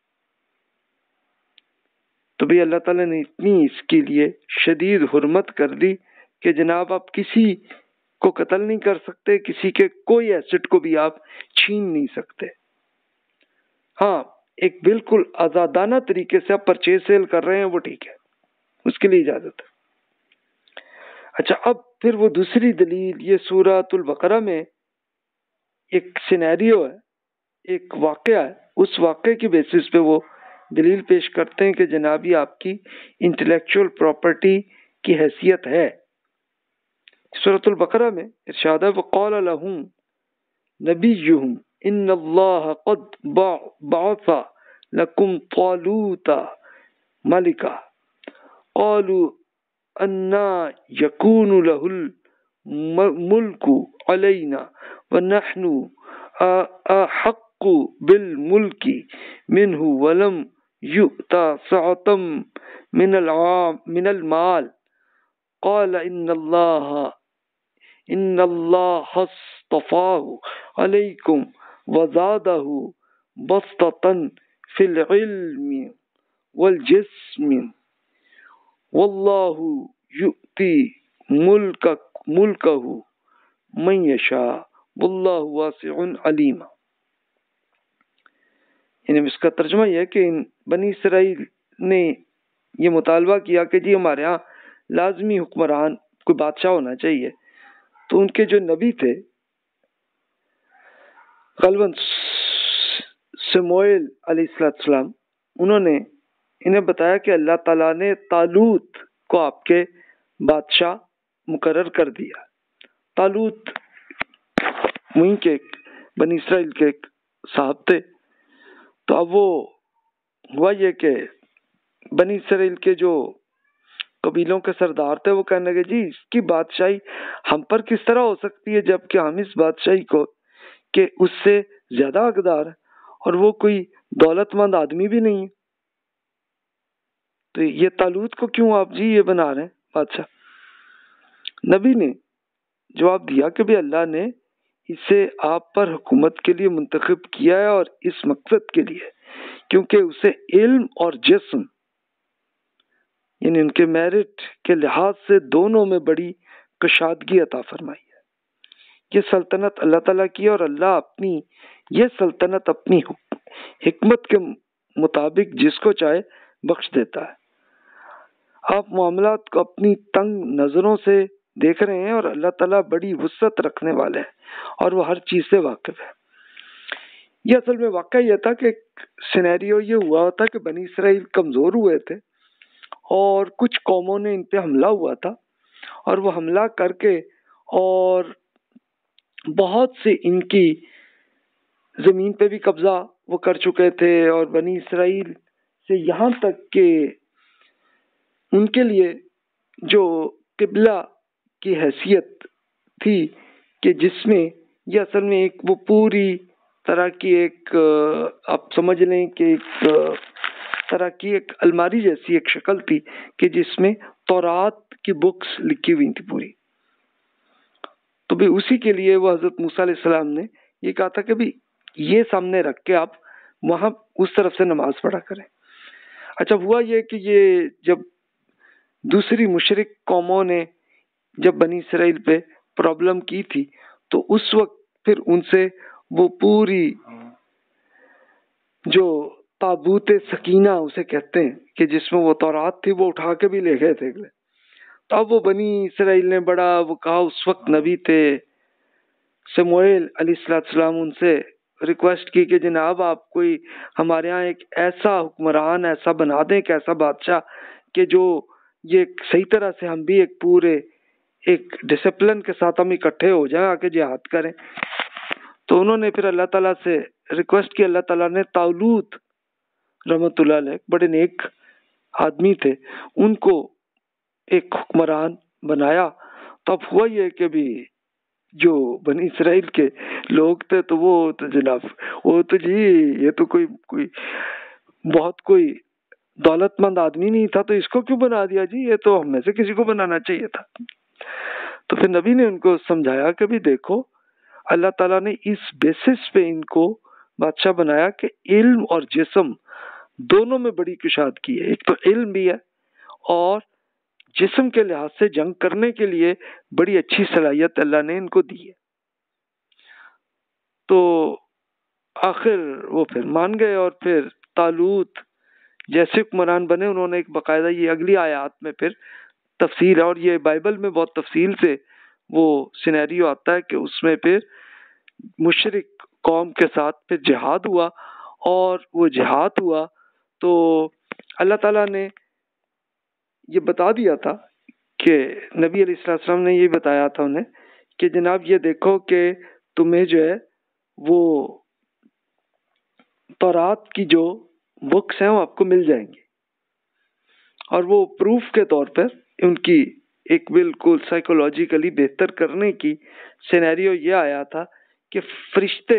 तो भी अल्लाह ताला ने इतनी इसके लिए शदीद हुर्मत कर दी कि जनाब आप किसी को कत्ल नहीं कर सकते, किसी के कोई एसेट को भी आप छीन नहीं सकते। हाँ, एक बिल्कुल आजादाना तरीके से आप परचेज सेल कर रहे हैं, वो ठीक है, उसके लिए इजाजत है। अच्छा, अब फिर वो दूसरी दलील, ये सूरतुल बकरा में एक सिनेरियो है, एक वाकया है, उस वाकये की बेसिस पे वो दलील पेश करते हैं कि जनाबी आपकी इंटेलेक्चुअल प्रॉपर्टी की हैसियत है। सूरतुल बकरा में इरशाद है, वक़ाल लहुम नबियुहुम इन्नल्लाह क़द बअस लकुम तालूता मलिका क़ालू अन्ना यकूनु लहुल मुल्कु अलैना व नहनु अहक्कु बिल मुल्की मिन्हु वलम युअता सअतम मिनल मिनल माल क़ाल इन्नल्लाह इन्नल्लाह अस्तफ़ाहु अलैकुम व ज़ादहु बस्ततन फिल इल्मी वल जिस्म वल्लाहु युअती मुल्क मुल्कहु मन यशा वल्लाहु वासिउन अलीम। यानी इसका तर्जुमा यह है कि बनी इसराइल ने ये मुतालबा किया कि जी हमारे यहाँ लाजमी हुक्मरान कोई बादशाह होना चाहिए। तो उनके जो नबी थे गलबन शमूएल अलैहिस्सलाम, उन्होंने इन्हें बताया कि अल्लाह ताला ने तालूत को आपके बादशाह मुकर्रर कर दिया। तालूत वहीं के बनी इसराइल के एक साहब थे। तो अब वो हुआ ये कि बनी इसराइल के जो कबीलों के सरदार थे वो कहने लगे, जी इसकी बादशाही हम पर किस तरह हो सकती है, जबकि हम इस बादशाही को के उससे ज्यादा हकदार है और वो कोई दौलतमंद आदमी भी नहीं है। तो ये तालूत को क्यों आप जी ये बना रहे हैं बादशाह? नबी ने जवाब दिया कि भी अल्लाह ने इसे आप पर हुकूमत के लिए मुंतखब किया है और इस मकसद के लिए क्योंकि उसे इल्म और जिस्म यानी उनके मेरिट के लिहाज से दोनों में बड़ी कशादगी अता फरमाई है। ये सल्तनत अल्लाह ताला की है और अल्लाह अपनी ये सल्तनत अपनी हिकमत के मुताबिक जिसको चाहे बख्श देता है। आप मामलात को अपनी तंग नजरों से देख रहे हैं और अल्लाह ताला बड़ी वुसअत रखने वाले हैं और वो हर चीज से वाकिफ है। ये असल में वाकया यह था कि सिनेरियो ये हुआ था कि बनी इसराइल कमजोर हुए थे और कुछ कौमों ने इन पे हमला हुआ था और वो हमला करके और बहुत से इनकी जमीन पे भी कब्जा वो कर चुके थे और बनी इसराइल से यहाँ तक के उनके लिए जो किबला की हैसियत थी कि जिसमें ये असल में एक वो पूरी तरह की एक आप समझ लें कि एक तरह की एक अलमारी जैसी एक शक्ल थी कि जिसमें तौरात की बुक्स लिखी हुई थी पूरी। तो भी उसी के लिए वो हजरत मूसा अलैहिस्सलाम ने ये कहा था कि भी ये सामने रख के आप वहां उस तरफ से नमाज पढ़ा करें। अच्छा, हुआ ये कि ये जब दूसरी मुशरिक कौमों ने जब बनी इसराइल पे प्रॉब्लम की थी तो उस वक्त फिर उनसे वो पूरी जो ताबूत सकीना उसे कहते हैं कि जिसमें वो तौरात थी वो उठा के भी ले गए थे। तो अब वो बनी इसराइल ने बड़ा वो कहा, उस वक्त नबी थे शमूएल अलैहिस्सलाम, उनसे रिक्वेस्ट की कि जनाब आप कोई हमारे यहाँ एक ऐसा हुक्मरान ऐसा बना दें, एक ऐसा बादशाह कि जो ये सही तरह से हम भी एक पूरे एक डिसिप्लिन के साथ हम इकट्ठे हो जाएं, आके जिहाद करें। तो उन्होंने फिर अल्लाह ताला से रिक्वेस्ट की। अल्लाह ताला ने तालूत रहमतुल्लाह अलैह बड़े नेक आदमी थे, उनको एक हुक्मरान बनाया। तो अब हुआ ये कि भी जो बनी इसराइल के लोग थे, तो वो तो जनाब वो तो जी ये तो कोई कोई बहुत कोई दौलतमंद आदमी नहीं था, तो इसको क्यों बना दिया जी, ये तो हम में से किसी को बनाना चाहिए था। तो फिर नबी ने उनको समझाया कि भी देखो अल्लाह ताला ने इस बेसिस पे इनको बादशाह बनाया कि इल्म और जिस्म दोनों में बड़ी कुशादगी है। एक तो इल्म भी है और जिस्म के लिहाज से जंग करने के लिए बड़ी अच्छी सलाहियत अल्लाह ने इनको दी है। तो आखिर वो फिर मान गए और फिर तालूत जैसे हुक्मरान बने, उन्होंने एक बाकायदा, ये अगली आयत में फिर तफसील है और ये बाइबल में बहुत तफसील से वो सिनेरियो आता है कि उसमें फिर मुशरिक कौम के साथ फिर जिहाद हुआ और वो जिहाद हुआ तो अल्लाह ताला ने ये बता दिया था कि नबी अलैहिस्सलाम ने ये बताया था उन्हें कि जनाब ये देखो कि तुम्हें जो है वो तौरात की जो बुक्स हैं वो आपको मिल जाएंगी। और वो प्रूफ के तौर पर उनकी एक बिल्कुल साइकोलॉजिकली बेहतर करने की सिनेरियो ये आया था कि फरिश्ते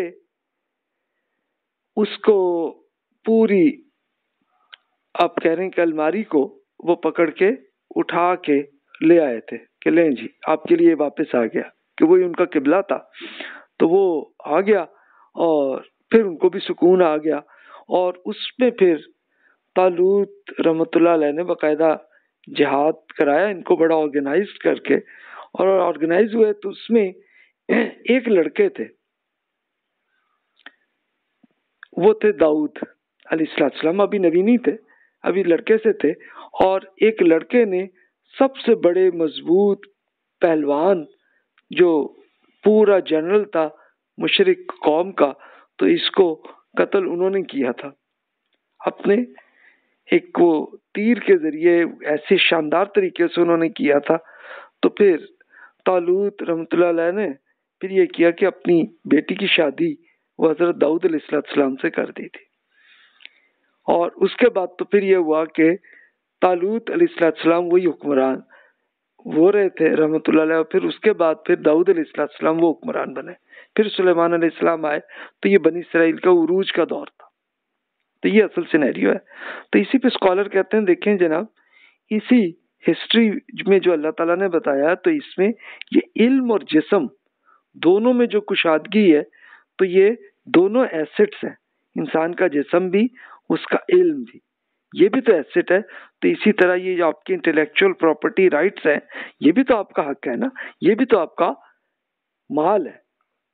उसको पूरी, आप कह रहे हैं कि अलमारी को वो पकड़ के उठा के ले आए थे कि लें जी आपके लिए वापस आ गया, कि वही उनका किबला था। तो वो आ गया और फिर उनको भी सुकून आ गया और उसमें फिर तालूत रहमतुल्लाह अलैह ने बाकायदा जिहाद कराया इनको बड़ा ऑर्गेनाइज करके, और ऑर्गेनाइज हुए तो उसमें एक लड़के थे, वो थे दाऊद अलैहिस्सलाम, अभी नबी नहीं थे, अभी लड़के से थे। और एक लड़के ने सबसे बड़े मजबूत पहलवान जो पूरा जनरल था मुशरिक कौम का, तो इसको कत्ल उन्होंने किया था अपने एक वो तीर के जरिए, ऐसे शानदार तरीके से उन्होंने किया था। तो फिर तालूत रहमतुल्लाह अलैह ने फिर ये किया कि अपनी बेटी की शादी वो हजरत दाऊद अलैहिस्सलाम से कर दी थी। और उसके बाद तो फिर ये हुआ कि तालूत अलैहिस्सलाम वही हुक्मरान वो रहे थे रहमतुल्लाह अलैह, फिर उसके बाद फिर दाऊद अलैहिस्सलाम वो हुक्मरान बने, फिर सुलेमान अलैहिस्सलाम आए, तो ये बनी इसराइल का उरूज का दौर था। तो ये असल सिनेरियो है। तो इसी पे स्कॉलर कहते हैं, देखें जनाब इसी हिस्ट्री में जो अल्लाह ताला ने बताया, तो इसमें ये इल्म और जिस्म दोनों में जो कुशादगी है, तो ये दोनों एसेट्स हैं, इंसान का जिस्म भी उसका इल्म भी, ये भी तो एसेट है। तो इसी तरह ये जो आपकी इंटेलेक्चुअल प्रॉपर्टी राइट्स हैं, ये भी तो आपका हक है ना, ये भी तो आपका माल है,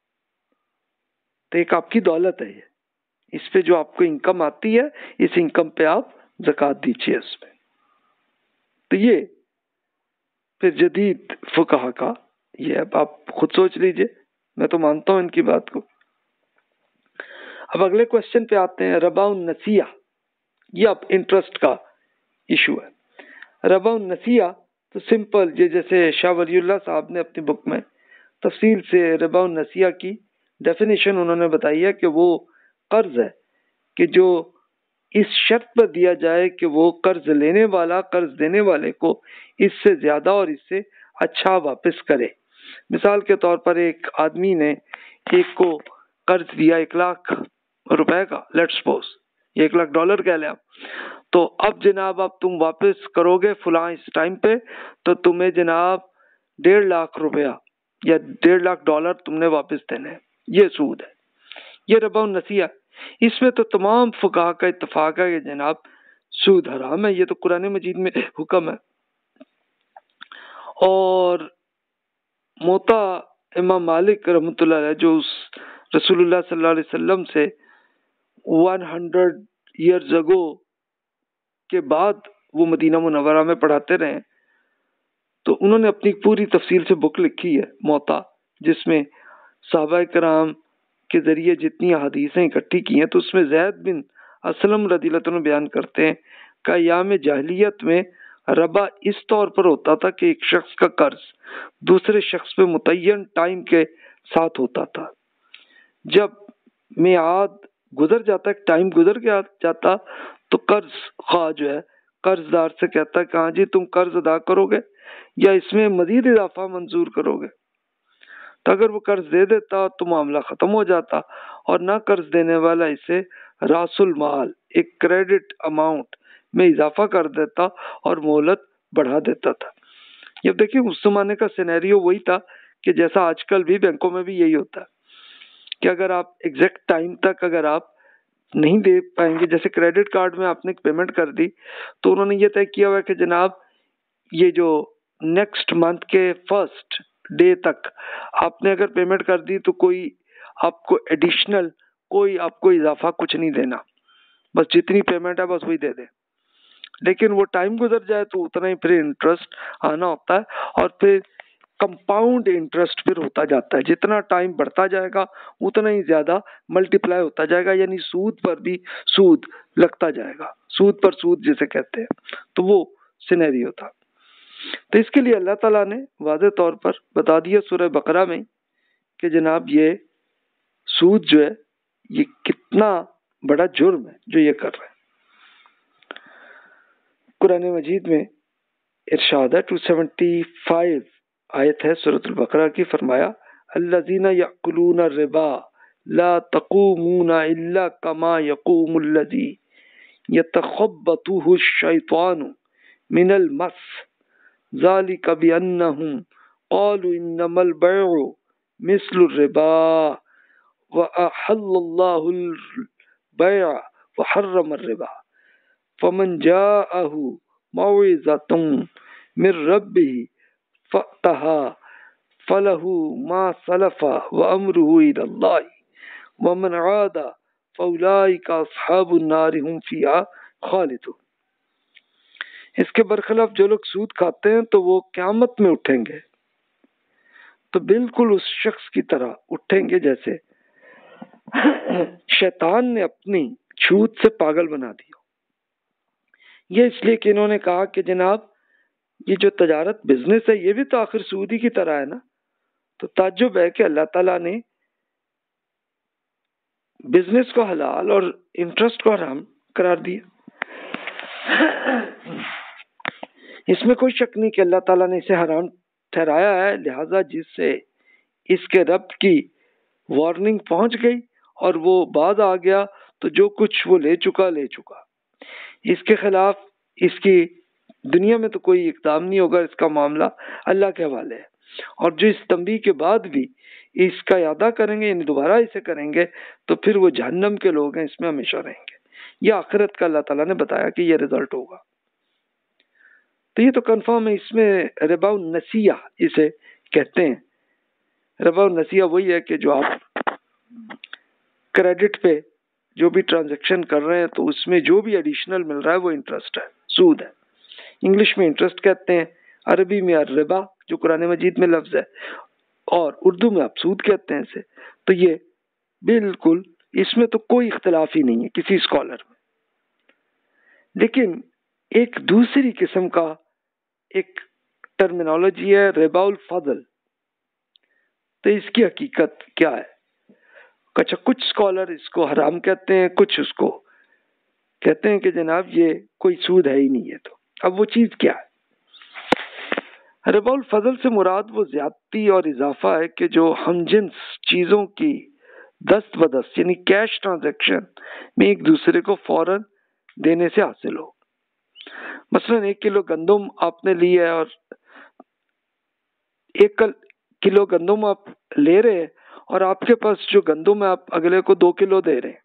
तो एक आपकी दौलत है ये, इस पे जो आपको इनकम आती है, इस इनकम पे आप ज़कात दीजिए इसमें। तो ये फिर जदीद फुकाहा का ये, अब आप खुद सोच लीजिए, मैं तो मानता हूं इनकी बात को। अब अगले क्वेश्चन पे आते हैं, रबाउन नसिया, ये अब इंटरेस्ट का इशू है। रबाउन नसिया तो सिंपल, ये जैसे शाह वलीउल्लाह साहब ने अपनी बुक में तफसील से रबाउन नसिया की डेफिनेशन उन्होंने बताई है कि वो कर्ज है कि जो इस शर्त पर दिया जाए कि वो कर्ज लेने वाला कर्ज देने वाले को इससे ज्यादा और इससे अच्छा वापस करे। मिसाल के तौर पर एक आदमी ने एक को कर्ज दिया एक लाख रुपए का, लेट्स सपोज एक लाख डॉलर कह लें आप, तो अब जनाब आप तुम वापस करोगे फुला इस टाइम पे, तो तुम्हें जनाब डेढ़ लाख रुपया या डेढ़ लाख डॉलर तुमने वापस देने, ये सूद है, ये रबाउन नसिया। इसमें तो तमाम फुकाहा का इत्तफाक है कि जनाब सूद हराम है, ये तो कुरान मजीद में हुक्म है। और मोता इमाम मालिक रहमतुल्लाह अलैह जो उस रसूलुल्लाह सल्लल्लाहु अलैहि वसल्लम से हंड्रेड ईयर्स अगो के बाद वो मदीना मुनव्वरा में पढ़ाते रहे, तो उन्होंने अपनी पूरी तफसील से बुक लिखी है मोता, जिसमें सहाबा कराम के जरिए जितनी हदीसें इकट्ठी की हैं, तो उसमें ज़ैद बिन असलम रदियल्लाहु अन्हु बयान करते हैं कि याम जाहिलियत में रबा इस तौर पर होता था कि एक शख्स का कर्ज दूसरे शख्स पे मुतय्यन टाइम के साथ होता था। जब मियाद गुजर जाता, टाइम गुजर गया जाता, तो कर्ज खा जो है कर्जदार से कहता है कि हाँ जी तुम कर्ज अदा करोगे या इसमें मजीद इजाफा मंजूर करोगे। तो अगर वो कर्ज दे देता तो मामला खत्म हो जाता, और ना कर्ज देने वाला इसे रासुल माल, एक क्रेडिट अमाउंट में इजाफा कर देता और मोहलत बढ़ा देता था। ये देखिए उस जमाने का सिनेरियो वही था कि जैसा आजकल भी बैंकों में भी यही होता है कि अगर आप एग्जैक्ट टाइम तक अगर आप नहीं दे पाएंगे, जैसे क्रेडिट कार्ड में आपने पेमेंट कर दी तो उन्होंने ये तय किया हुआ है कि जनाब ये जो नेक्स्ट मंथ के फर्स्ट डे तक आपने अगर पेमेंट कर दी तो कोई आपको एडिशनल कोई आपको इजाफा कुछ नहीं देना, बस जितनी पेमेंट है बस वही दे दे। लेकिन वो टाइम गुजर जाए तो उतना ही फिर इंटरेस्ट आना होता है, और फिर कंपाउंड इंटरेस्ट फिर होता जाता है, जितना टाइम बढ़ता जाएगा उतना ही ज्यादा मल्टीप्लाई होता जाएगा, यानी सूद पर भी सूद लगता जाएगा, सूद पर सूद जिसे कहते हैं। तो वो सिनेरियो था। तो इसके लिए अल्लाह ताला ने वाज़ेह तौर पर बता दिया सूरह बकरा में कि जनाब ये सूद जो है ये कितना बड़ा जुर्म है जो ये कर रहे हैं। कुरान मजीद में इरशाद है, दो सौ पचहत्तर आयत है सूरह बकरा की, फरमाया अल्लज़ीना यअकुलूना रिबा ला तक़ूमूना इल्ला कमा यक़ूमुल्लज़ी यतख़ब्बतुहु शैतानु मिनल मस ज़ालिका बिअन्नहुम क़ालू इन्नमल बैउ मिस्लु रिबा व अहल्लल्लाहुल बैअ व हर्रम रिबा फमन जाअहु मौइज़तुम मिर रब्बिही फअतहा फलहु मा सलफ़ा व अम्रुहु इलल्लाह व मन आदा फउलाइका अस्हाबुन नार हुम फ़ीहा खालिदून। इसके बरखिलाफ जो लोग सूद खाते हैं तो वो क़यामत में उठेंगे तो बिल्कुल उस शख्स की तरह उठेंगे जैसे शैतान ने अपनी छूत से पागल बना दिया। ये इसलिए कि इन्होंने कहा कि जनाब ये जो तजारत बिजनेस है ये भी तो आखिर सूदी की तरह है ना। तो ताज्जुब है कि अल्लाह ताला ने बिजनेस को हलाल और इंटरेस्ट को हराम करार दिया। इसमें कोई शक नहीं कि अल्लाह ताला ने इसे हराम ठहराया है, लिहाजा जिससे इसके रब की वार्निंग पहुंच गई और वो बाद आ गया तो जो कुछ वो ले चुका ले चुका। इसके खिलाफ इसकी दुनिया में तो कोई इक़दाम नहीं होगा, इसका मामला अल्लाह के हवाले है। और जो इस तंबीह के बाद भी इसका यादा करेंगे यानी दोबारा इसे करेंगे तो फिर वो जहन्नम के लोग हैं, इसमें हमेशा रहेंगे। यह आखिरत का अल्लाह ताला ने बताया कि यह रिजल्ट होगा। तो ये तो कंफर्म है। इसमें रिबा नसिया इसे कहते हैं। रिबा नसिया वही है कि जो आप क्रेडिट पे जो भी ट्रांजैक्शन कर रहे हैं तो उसमें जो भी एडिशनल मिल रहा है वो इंटरेस्ट है, सूद है। इंग्लिश में इंटरेस्ट कहते हैं, अरबी में रिबा जो कुरान मजीद में लफ्ज है, और उर्दू में आप सूद कहते हैं इसे। तो ये बिल्कुल इसमें तो कोई इख्तिलाफ ही नहीं है किसी स्कॉलर में। लेकिन एक दूसरी किस्म का एक टर्मिनोलॉजी है रिबाउल फजल। तो इसकी हकीकत क्या है? अच्छा, कुछ स्कॉलर इसको हराम कहते हैं, कुछ उसको कहते हैं कि जनाब ये कोई सूद है ही नहीं है। तो अब वो चीज क्या है? रिबाउल फजल से मुराद वो ज्यादती और इजाफा है कि जो हमजिन्स चीजों की दस्त बदस्त यानी कैश ट्रांजैक्शन में एक दूसरे को फौरन देने से हासिल हो। मसलन एक किलो गंदम आपने ली है और एक किलो गंदम आप ले रहे हैं और आपके पास जो गंदम है आप अगले को दो किलो दे रहे हैं।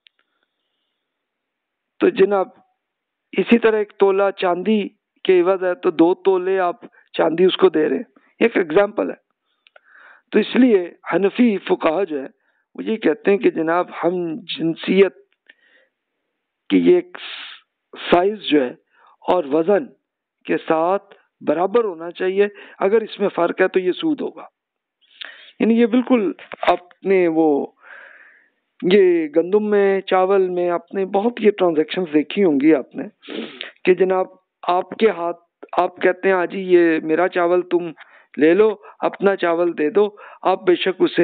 तो जनाब इसी तरह एक तोला चांदी के इवज है तो दो तोले आप चांदी उसको दे रहे हैं। एक एग्जाम्पल है। तो इसलिए हनफी फुकाहा जो है वो ये कहते हैं कि जनाब हम जिनसियत की ये साइज जो है और वजन के साथ बराबर होना चाहिए। अगर इसमें फर्क है तो ये सूद होगा। यानी ये बिल्कुल आपने वो ये गंदम में चावल में आपने बहुत ये ट्रांजैक्शंस देखी होंगी आपने कि जनाब आपके हाथ आप कहते हैं हाजी ये मेरा चावल तुम ले लो, अपना चावल दे दो। आप बेशक उसे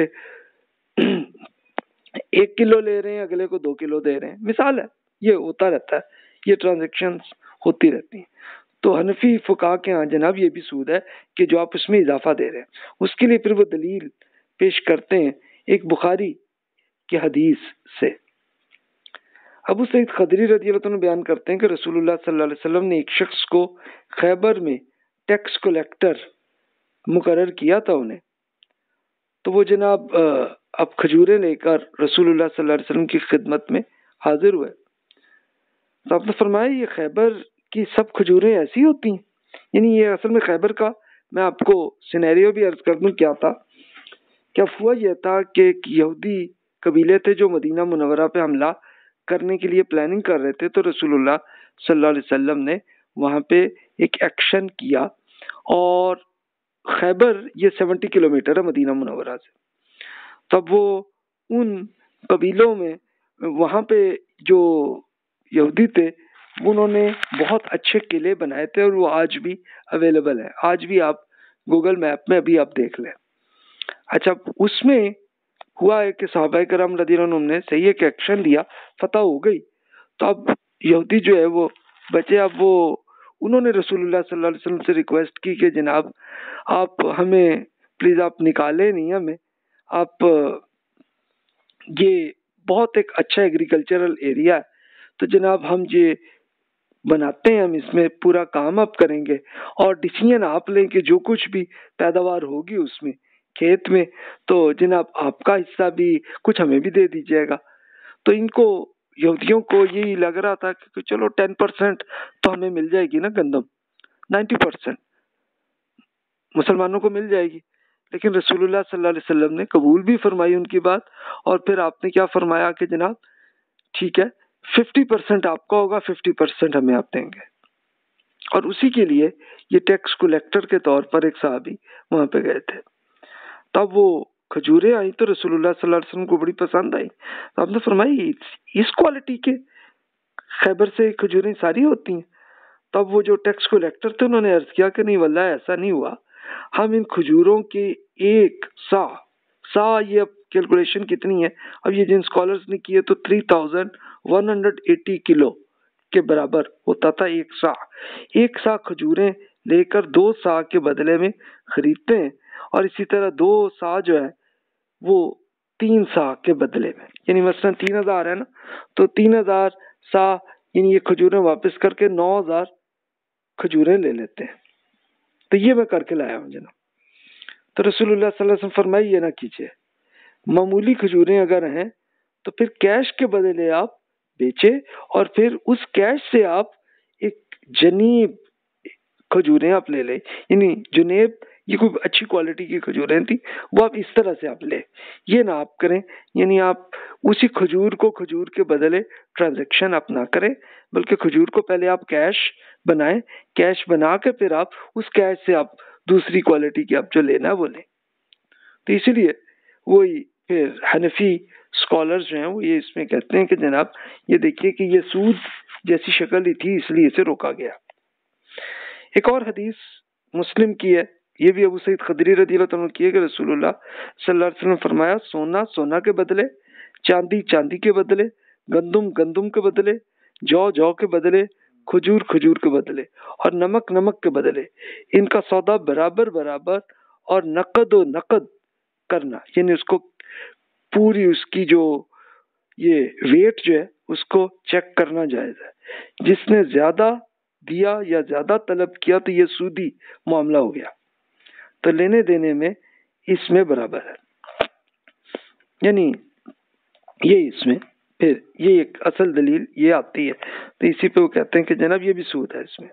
एक किलो ले रहे हैं, अगले को दो किलो दे रहे हैं, मिसाल है। ये होता रहता है, ये ट्रांजैक्शंस होती रहती हैं। तो हनफी फुका के यहाँ जनाब ये भी सूद है कि जो आप उसमें इजाफा दे रहे हैं। उसके लिए फिर वो दलील पेश करते हैं एक बुखारी की हदीस से। अबू सईद खदरी रज़ी अल्लाह अन्हु बयान करते हैं कि रसूलुल्लाह सल्लल्लाहु अलैहि वसल्लम ने एक शख्स को खैबर में टैक्स कलेक्टर मुकर्रर किया था उन्हें। तो वो जनाब अब खजूरें लेकर रसूलुल्लाह सल्लल्लाहु अलैहि वसल्लम की खिदमत में हाजिर हुए। तो आपने फरमाया ये खैबर की सब खजूरें ऐसी होती हैं? यानी ये असल में खैबर का मैं आपको सिनेरियो भी अर्ज कर दूं क्या था। क्या हुआ यह था कि एक यहूदी कबीले थे जो मदीना मुनव्वरा पे हमला करने के लिए प्लानिंग कर रहे थे। तो रसूलुल्लाह सल्लल्लाहु अलैहि वसल्लम ने वहाँ पे एक एक्शन किया और खैबर ये सत्तर किलोमीटर है मदीना मुनव्वरा से। तब वो उन कबीलों में वहाँ पे जो यहूदी थे उन्होंने बहुत अच्छे किले बनाए थे और वो आज भी अवेलेबल है। आज भी आप गूगल मैप में अभी आप देख लें। अच्छा, उसमें हुआ है कि सहाबाए किराम रज़ियल्लाहु अन्हुम ने सही एक एक्शन लिया, फतह हो गई। तो अब यहूदी जो है वो बचे। अब वो उन्होंने रसूलुल्लाह सल्लल्लाहु अलैहि वसल्लम से रिक्वेस्ट की कि जनाब आप हमें प्लीज़ आप निकाले नहीं हमें, आप ये बहुत एक अच्छा एग्रीकल्चरल एरिया है तो जनाब हम ये बनाते हैं, हम इसमें पूरा काम आप करेंगे और डिसीजन आप लें कि जो कुछ भी पैदावार होगी उसमें खेत में तो जनाब आपका हिस्सा भी कुछ हमें भी दे दीजिएगा। तो इनको यहूदियों को यही लग रहा था कि चलो टेन परसेंट तो हमें मिल जाएगी ना गंदम, नाइन्टी परसेंट मुसलमानों को मिल जाएगी। लेकिन रसूलुल्लाह सल्लल्लाहु अलैहि वसल्लम ने कबूल भी फरमाई उनकी बात और फिर आपने क्या फरमाया कि जनाब ठीक है फिफ्टी परसेंट आपका होगा, फिफ्टी परसेंट हमें आप देंगे। और उसी के लिए ये टैक्स कलेक्टर के तौर पर एक साहबी वहां पे गए थे। तब वो खजूरें आई तो रसूलुल्लाह सल्लल्लाहु अलैहि वसल्लम को बड़ी पसंद आई। तो आपने फरमाई इस क्वालिटी के खैबर से खजूरें सारी होती हैं। तब वो जो टैक्स कलेक्टर थे उन्होंने अर्ज किया कि नहीं वल्लाह ऐसा नहीं हुआ, हम इन खजूरों की एक सा सा ये अब कैलकुलेशन कितनी है अब ये जिन स्कॉलर्स ने किए तो three thousand one hundred eighty kilo के बराबर होता था एक सा। एक सा खजूरें लेकर दो सा के बदले में खरीदते हैं और इसी तरह दो सा जो है वो तीन सा के बदले में, यानी मसलन तीन हजार है ना तो तीन हजार सा यानी ये खजूरें वापस करके नौ हजार खजूरें ले लेते हैं। तो ये मैं करके लाया हूँ जनाब। तो रसूलुल्लाह सल्लल्लाहु अलैहि वसल्लम फरमाइए ये ना कीजिए, मामूली खजूरें अगर हैं तो फिर कैश के बदले आप बेचे और फिर उस कैश से आप एक जनीब खजूरें आप ले ले, यानी जुनेब ये कोई अच्छी क्वालिटी की खजूरें थी वो आप इस तरह से आप ले, ये ना आप करें। यानी आप उसी खजूर को खजूर के बदले ट्रांजैक्शन आप ना करें बल्कि खजूर को पहले आप कैश बनाएं, कैश बना के फिर आप उस कैश से आप दूसरी क्वालिटी की आप जो लेना है वो लें। तो इसीलिए वही फिर हनफी स्कॉलर्स जो हैं वो ये इसमें कहते हैं कि जनाब ये देखिए कि ये सूद जैसी शक्ल ही थी इसलिए इसे रोका गया। एक और हदीस मुस्लिम की है, ये भी अबू सईद खदरी रज़ियल्लाहु अन्हु की है कि रसूलुल्लाह सल्लल्लाहु अलैहि वसल्लम फरमाया सोना सोना के बदले, चांदी चांदी के बदले, गंदुम गंदुम के बदले, जौ जौ के बदले, खजूर खजूर के बदले और नमक नमक के बदले इनका सौदा बराबर बराबर और नकद व नकद करना, यानी उसको पूरी उसकी जो ये वेट जो है उसको चेक करना जायज है। जिसने ज्यादा दिया या ज्यादा तलब किया तो ये सूदी मामला हो गया, तो लेने देने में इसमें बराबर है। यानी ये इसमें फिर ये एक असल दलील ये आती है तो इसी पे वो कहते हैं कि जनाब ये भी सूद है इसमें।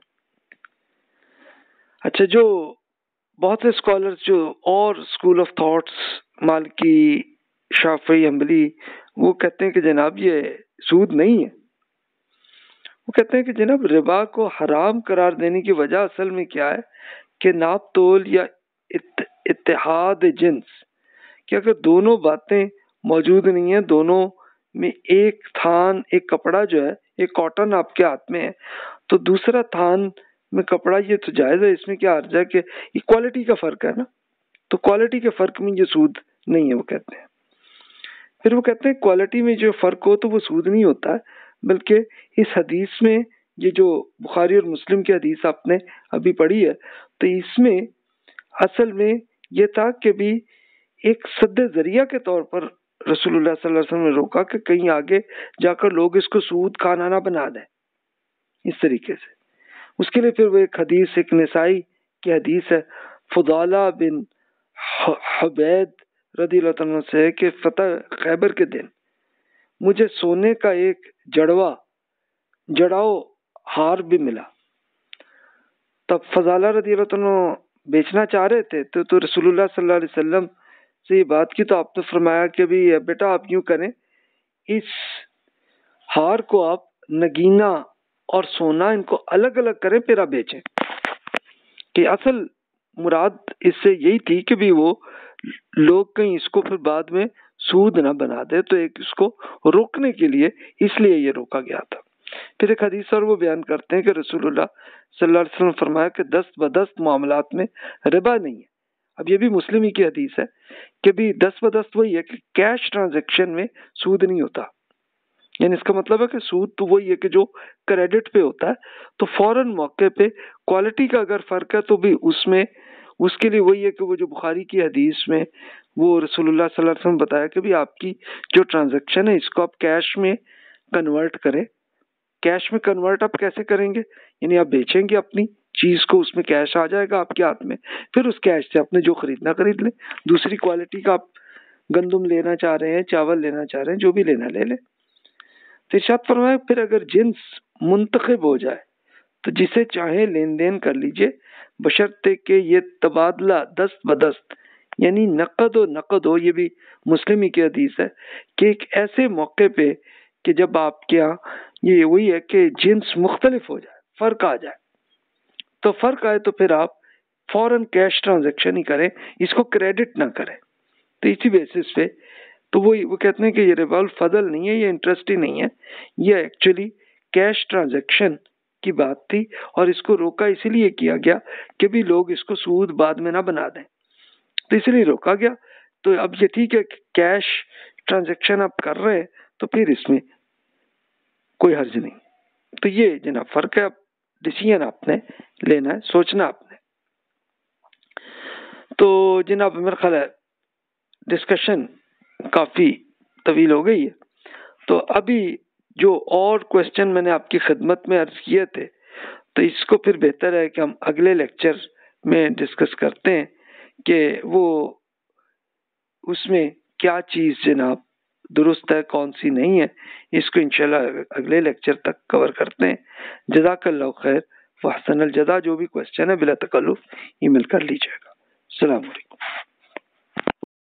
अच्छा, जो बहुत से स्कॉलर्स जो और स्कूल ऑफ थॉट्स मालिकी शाफी हम्बली वो कहते हैं कि जनाब ये सूद नहीं है। वो कहते हैं कि जनाब रिबा को हराम करार देने की वजह असल में क्या है कि नाप तोल या इत, इत्तेहाद जिन्स कि अगर दोनों बातें मौजूद नहीं है, दोनों में एक थान एक कपड़ा जो है एक कॉटन आपके हाथ में है तो दूसरा थान में कपड़ा ये तो जायज है, इसमें क्या अर्ज है कि इक्वालिटी का फर्क है ना, तो क्वालिटी के फर्क में ये सूद नहीं है वो कहते हैं। फिर वो कहते हैं क्वालिटी में जो फर्क हो तो वो सूद नहीं होता है, बल्कि इस हदीस में ये जो बुखारी और मुस्लिम की हदीस आपने अभी पढ़ी है तो इसमें असल में ये था कि भी एक सद्दे जरिया के तौर पर रसूलुल्लाह सल्लल्लाहु अलैहि वसल्लम ने रोका कि कहीं आगे जाकर लोग इसको सूद खाना ना बना दें इस तरीके से। उसके लिए फिर वो एक हदीस, एक निसाई की हदीस है, फुदाला बिन हबैद रदियल्लाहु अन्हु से कि फतह खैबर के दिन मुझे सोने का एक जड़वा जड़ाओ हार भी मिला। तब फजाला रदियल्लाहु अन्हु बेचना चाह रहे थे तो तो रसूलुल्लाह सल्लल्लाहु अलैहि वसल्लम से ये बात की तो आपने फरमाया कि भी बेटा आप यूं करें, इस हार को आप नगीना और सोना इनको अलग अलग करें फिर आप बेचें। कि असल मुराद इससे यही थी कि भी वो लोग कहीं इसको फिर बाद में सूद ना बना दे, तो एक इसको रोकने के लिए इसलिए ये रोका गया था। फिर एक हदीस और वो बयान करते हैं कि रसूलुल्लाह सल्लल्लाहु अलैहि वसल्लम फरमाया कि दस्त बदस्त मामलात में रिबा नहीं है। अब ये भी मुस्लिम ही की हदीस है कि भी दस्त बदस्त वही है कि कैश ट्रांजैक्शन में सूद नहीं होता। यानी इसका मतलब है कि सूद तो वही है कि जो क्रेडिट पे होता है, तो फौरन मौके पे क्वालिटी का अगर फर्क है तो भी उसमें उसके लिए वही है कि वो जो बुखारी की हदीस में वो रसूलुल्लाह सल्लल्लाहु अलैहि वसल्लम बताया कि भी आपकी जो ट्रांजैक्शन है इसको आप कैश में कन्वर्ट करें। कैश में कन्वर्ट आप कैसे करेंगे? यानी आप बेचेंगे अपनी चीज को, उसमें कैश आ जाएगा आपके हाथ में, फिर उस कैश से आपने जो खरीदना खरीद ले। दूसरी क्वालिटी का आप गंदुम लेना चाह रहे हैं, चावल लेना चाह रहे हैं, जो भी लेना ले ले। तो इरशाद फरमाया फिर अगर जिन्स मुंतखब हो जाए तो जिसे चाहे लेन देन कर लीजिए, बशर्ते के ये तबादला दस्त बदस्त यानी नकद और नकद हो। ये भी मुस्लिम ही की हदीस है कि एक ऐसे मौके पे कि जब आपके यहाँ ये वही है कि जिन्स मुख्तलिफ हो जाए, फर्क आ जाए, तो फर्क आए तो फिर आप फौरन कैश ट्रांजैक्शन ही करें, इसको क्रेडिट ना करें। तो इसी बेसिस पे तो वो वो कहते हैं कि ये रिवाल फजल नहीं है, ये इंटरेस्ट ही नहीं है, ये एक्चुअली कैश ट्रांजैक्शन की बात थी और इसको रोका इसीलिए किया गया कि भी लोग इसको सूद बाद में ना बना दें, तो इसलिए रोका गया। तो अब ये ठीक है कि कैश ट्रांजैक्शन आप कर रहे हैं तो फिर इसमें कोई हर्ज नहीं। तो ये जनाब फर्क है, अब डिसीजन आपने लेना है, सोचना आपने। तो जनाब मेरा ख्याल है डिस्कशन काफी तवील हो गई है, तो अभी जो और क्वेश्चन मैंने आपकी खिदमत में अर्ज किए थे तो इसको फिर बेहतर है कि हम अगले लेक्चर में डिस्कस करते हैं कि वो उसमें क्या चीज जनाब दुरुस्त है, कौन सी नहीं है। इसको इंशाल्लाह अगले लेक्चर तक कवर करते हैं। जज़ाकल्लाहु खैर व अहसनल जज़ा। जो भी क्वेश्चन है बिला तकल्लुफ ईमेल कर लीजिएगा। अस्सलाम वालेकुम।